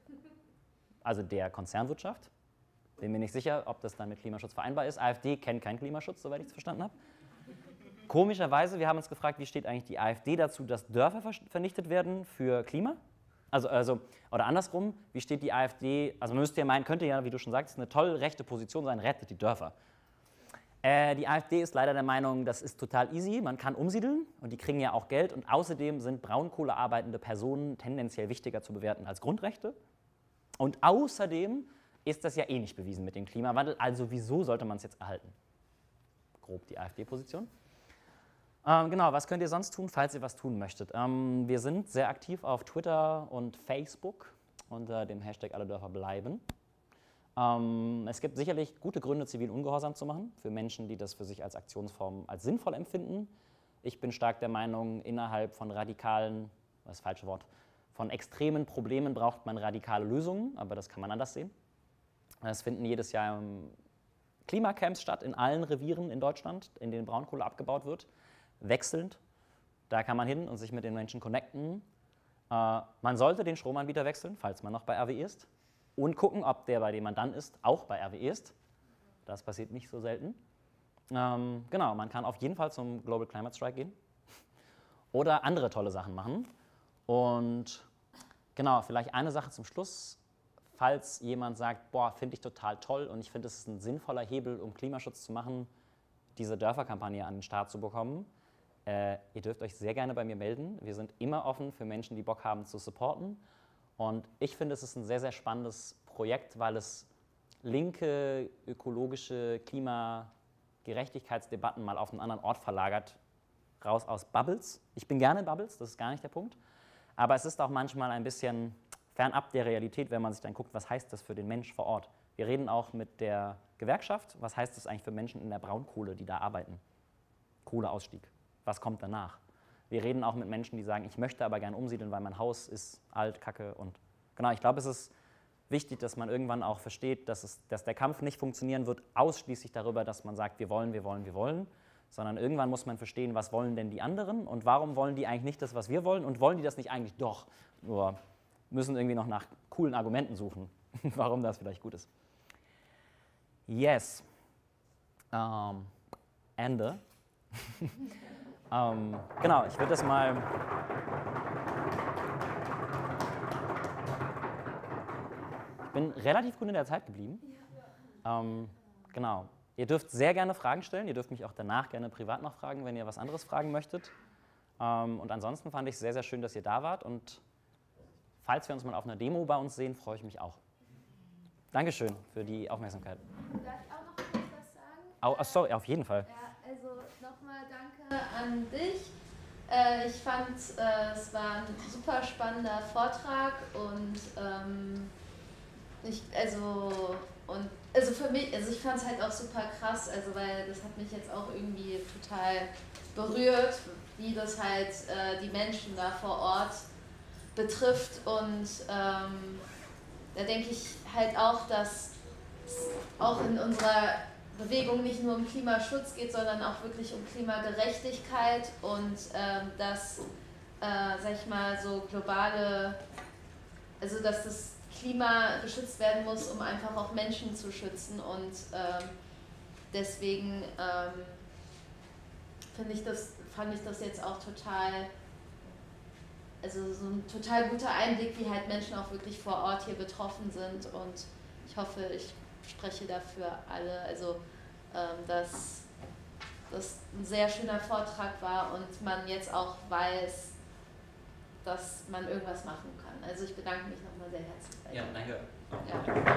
also der Konzernwirtschaft. Bin mir nicht sicher, ob das dann mit Klimaschutz vereinbar ist. AfD kennt keinen Klimaschutz, soweit ich es verstanden habe. Komischerweise, wir haben uns gefragt, wie steht eigentlich die AfD dazu, dass Dörfer vernichtet werden für Klima? Also, also, oder andersrum, wie steht die AfD, also man müsste ja meinen, könnte ja, wie du schon sagst, eine toll rechte Position sein, rettet die Dörfer. Äh, die AfD ist leider der Meinung, das ist total easy, man kann umsiedeln und die kriegen ja auch Geld und außerdem sind Braunkohle arbeitende Personen tendenziell wichtiger zu bewerten als Grundrechte. Und außerdem ist das ja eh nicht bewiesen mit dem Klimawandel, also wieso sollte man es jetzt erhalten? Grob die AfD-Position. Ähm, genau, was könnt ihr sonst tun, falls ihr was tun möchtet? Ähm, wir sind sehr aktiv auf Twitter und Facebook unter dem Hashtag Alle Dörfer bleiben. Ähm, es gibt sicherlich gute Gründe, zivilen Ungehorsam zu machen, für Menschen, die das für sich als Aktionsform als sinnvoll empfinden. Ich bin stark der Meinung, innerhalb von radikalen, was ist das falsche Wort, von extremen Problemen braucht man radikale Lösungen, aber das kann man anders sehen. Es finden jedes Jahr Klimacamps statt in allen Revieren in Deutschland, in denen Braunkohle abgebaut wird. Wechselnd. Da kann man hin und sich mit den Menschen connecten. Äh, man sollte den Stromanbieter wechseln, falls man noch bei R W E ist. Und gucken, ob der, bei dem man dann ist, auch bei R W E ist. Das passiert nicht so selten. Ähm, genau, man kann auf jeden Fall zum Global Climate Strike gehen. Oder andere tolle Sachen machen. Und genau, vielleicht eine Sache zum Schluss. Falls jemand sagt, boah, finde ich total toll und ich finde, es ist ein sinnvoller Hebel, um Klimaschutz zu machen, diese Dörferkampagne an den Start zu bekommen, äh, ihr dürft euch sehr gerne bei mir melden. Wir sind immer offen für Menschen, die Bock haben zu supporten. Und ich finde, es ist ein sehr, sehr spannendes Projekt, weil es linke, ökologische Klimagerechtigkeitsdebatten mal auf einen anderen Ort verlagert, raus aus Bubbles. Ich bin gerne in Bubbles, das ist gar nicht der Punkt. Aber es ist auch manchmal ein bisschen fernab der Realität, wenn man sich dann guckt, was heißt das für den Mensch vor Ort. Wir reden auch mit der Gewerkschaft, was heißt das eigentlich für Menschen in der Braunkohle, die da arbeiten? Kohleausstieg, was kommt danach? Wir reden auch mit Menschen, die sagen, ich möchte aber gerne umsiedeln, weil mein Haus ist alt, kacke. Und genau, ich glaube, es ist wichtig, dass man irgendwann auch versteht, dass, es, dass der Kampf nicht funktionieren wird, ausschließlich darüber, dass man sagt, wir wollen, wir wollen, wir wollen, sondern irgendwann muss man verstehen, was wollen denn die anderen und warum wollen die eigentlich nicht das, was wir wollen und wollen die das nicht eigentlich doch, nur müssen irgendwie noch nach coolen Argumenten suchen, warum das vielleicht gut ist. Yes. Ähm, Ende. ähm, genau, ich würde das mal... Ich bin relativ gut in der Zeit geblieben. Ähm, genau. Ihr dürft sehr gerne Fragen stellen. Ihr dürft mich auch danach gerne privat noch fragen, wenn ihr was anderes fragen möchtet. Ähm, und ansonsten fand ich es sehr, sehr schön, dass ihr da wart. Und falls wir uns mal auf einer Demo bei uns sehen, freue ich mich auch. Dankeschön für die Aufmerksamkeit. Darf ich auch noch kurz was sagen? Oh, oh, sorry, auf jeden Fall. Ja, also nochmal danke an dich. Äh, ich fand, äh, es war ein super spannender Vortrag und ähm, ich, also, und, also für mich, also ich fand es halt auch super krass, also weil das hat mich jetzt auch irgendwie total berührt, wie das halt äh, die Menschen da vor Ort betrifft und ähm, da denke ich halt auch, dass es auch in unserer Bewegung nicht nur um Klimaschutz geht, sondern auch wirklich um Klimagerechtigkeit und ähm, dass, äh, sag ich mal, so globale, also dass das Klima geschützt werden muss, um einfach auch Menschen zu schützen und ähm, deswegen ähm, finde ich das, fand ich das jetzt auch total, also so ein total guter Einblick, wie halt Menschen auch wirklich vor Ort hier betroffen sind und ich hoffe, ich spreche dafür alle, also ähm, dass das ein sehr schöner Vortrag war und man jetzt auch weiß, dass man irgendwas machen kann. Also ich bedanke mich nochmal sehr herzlich. Ja, danke. Ja.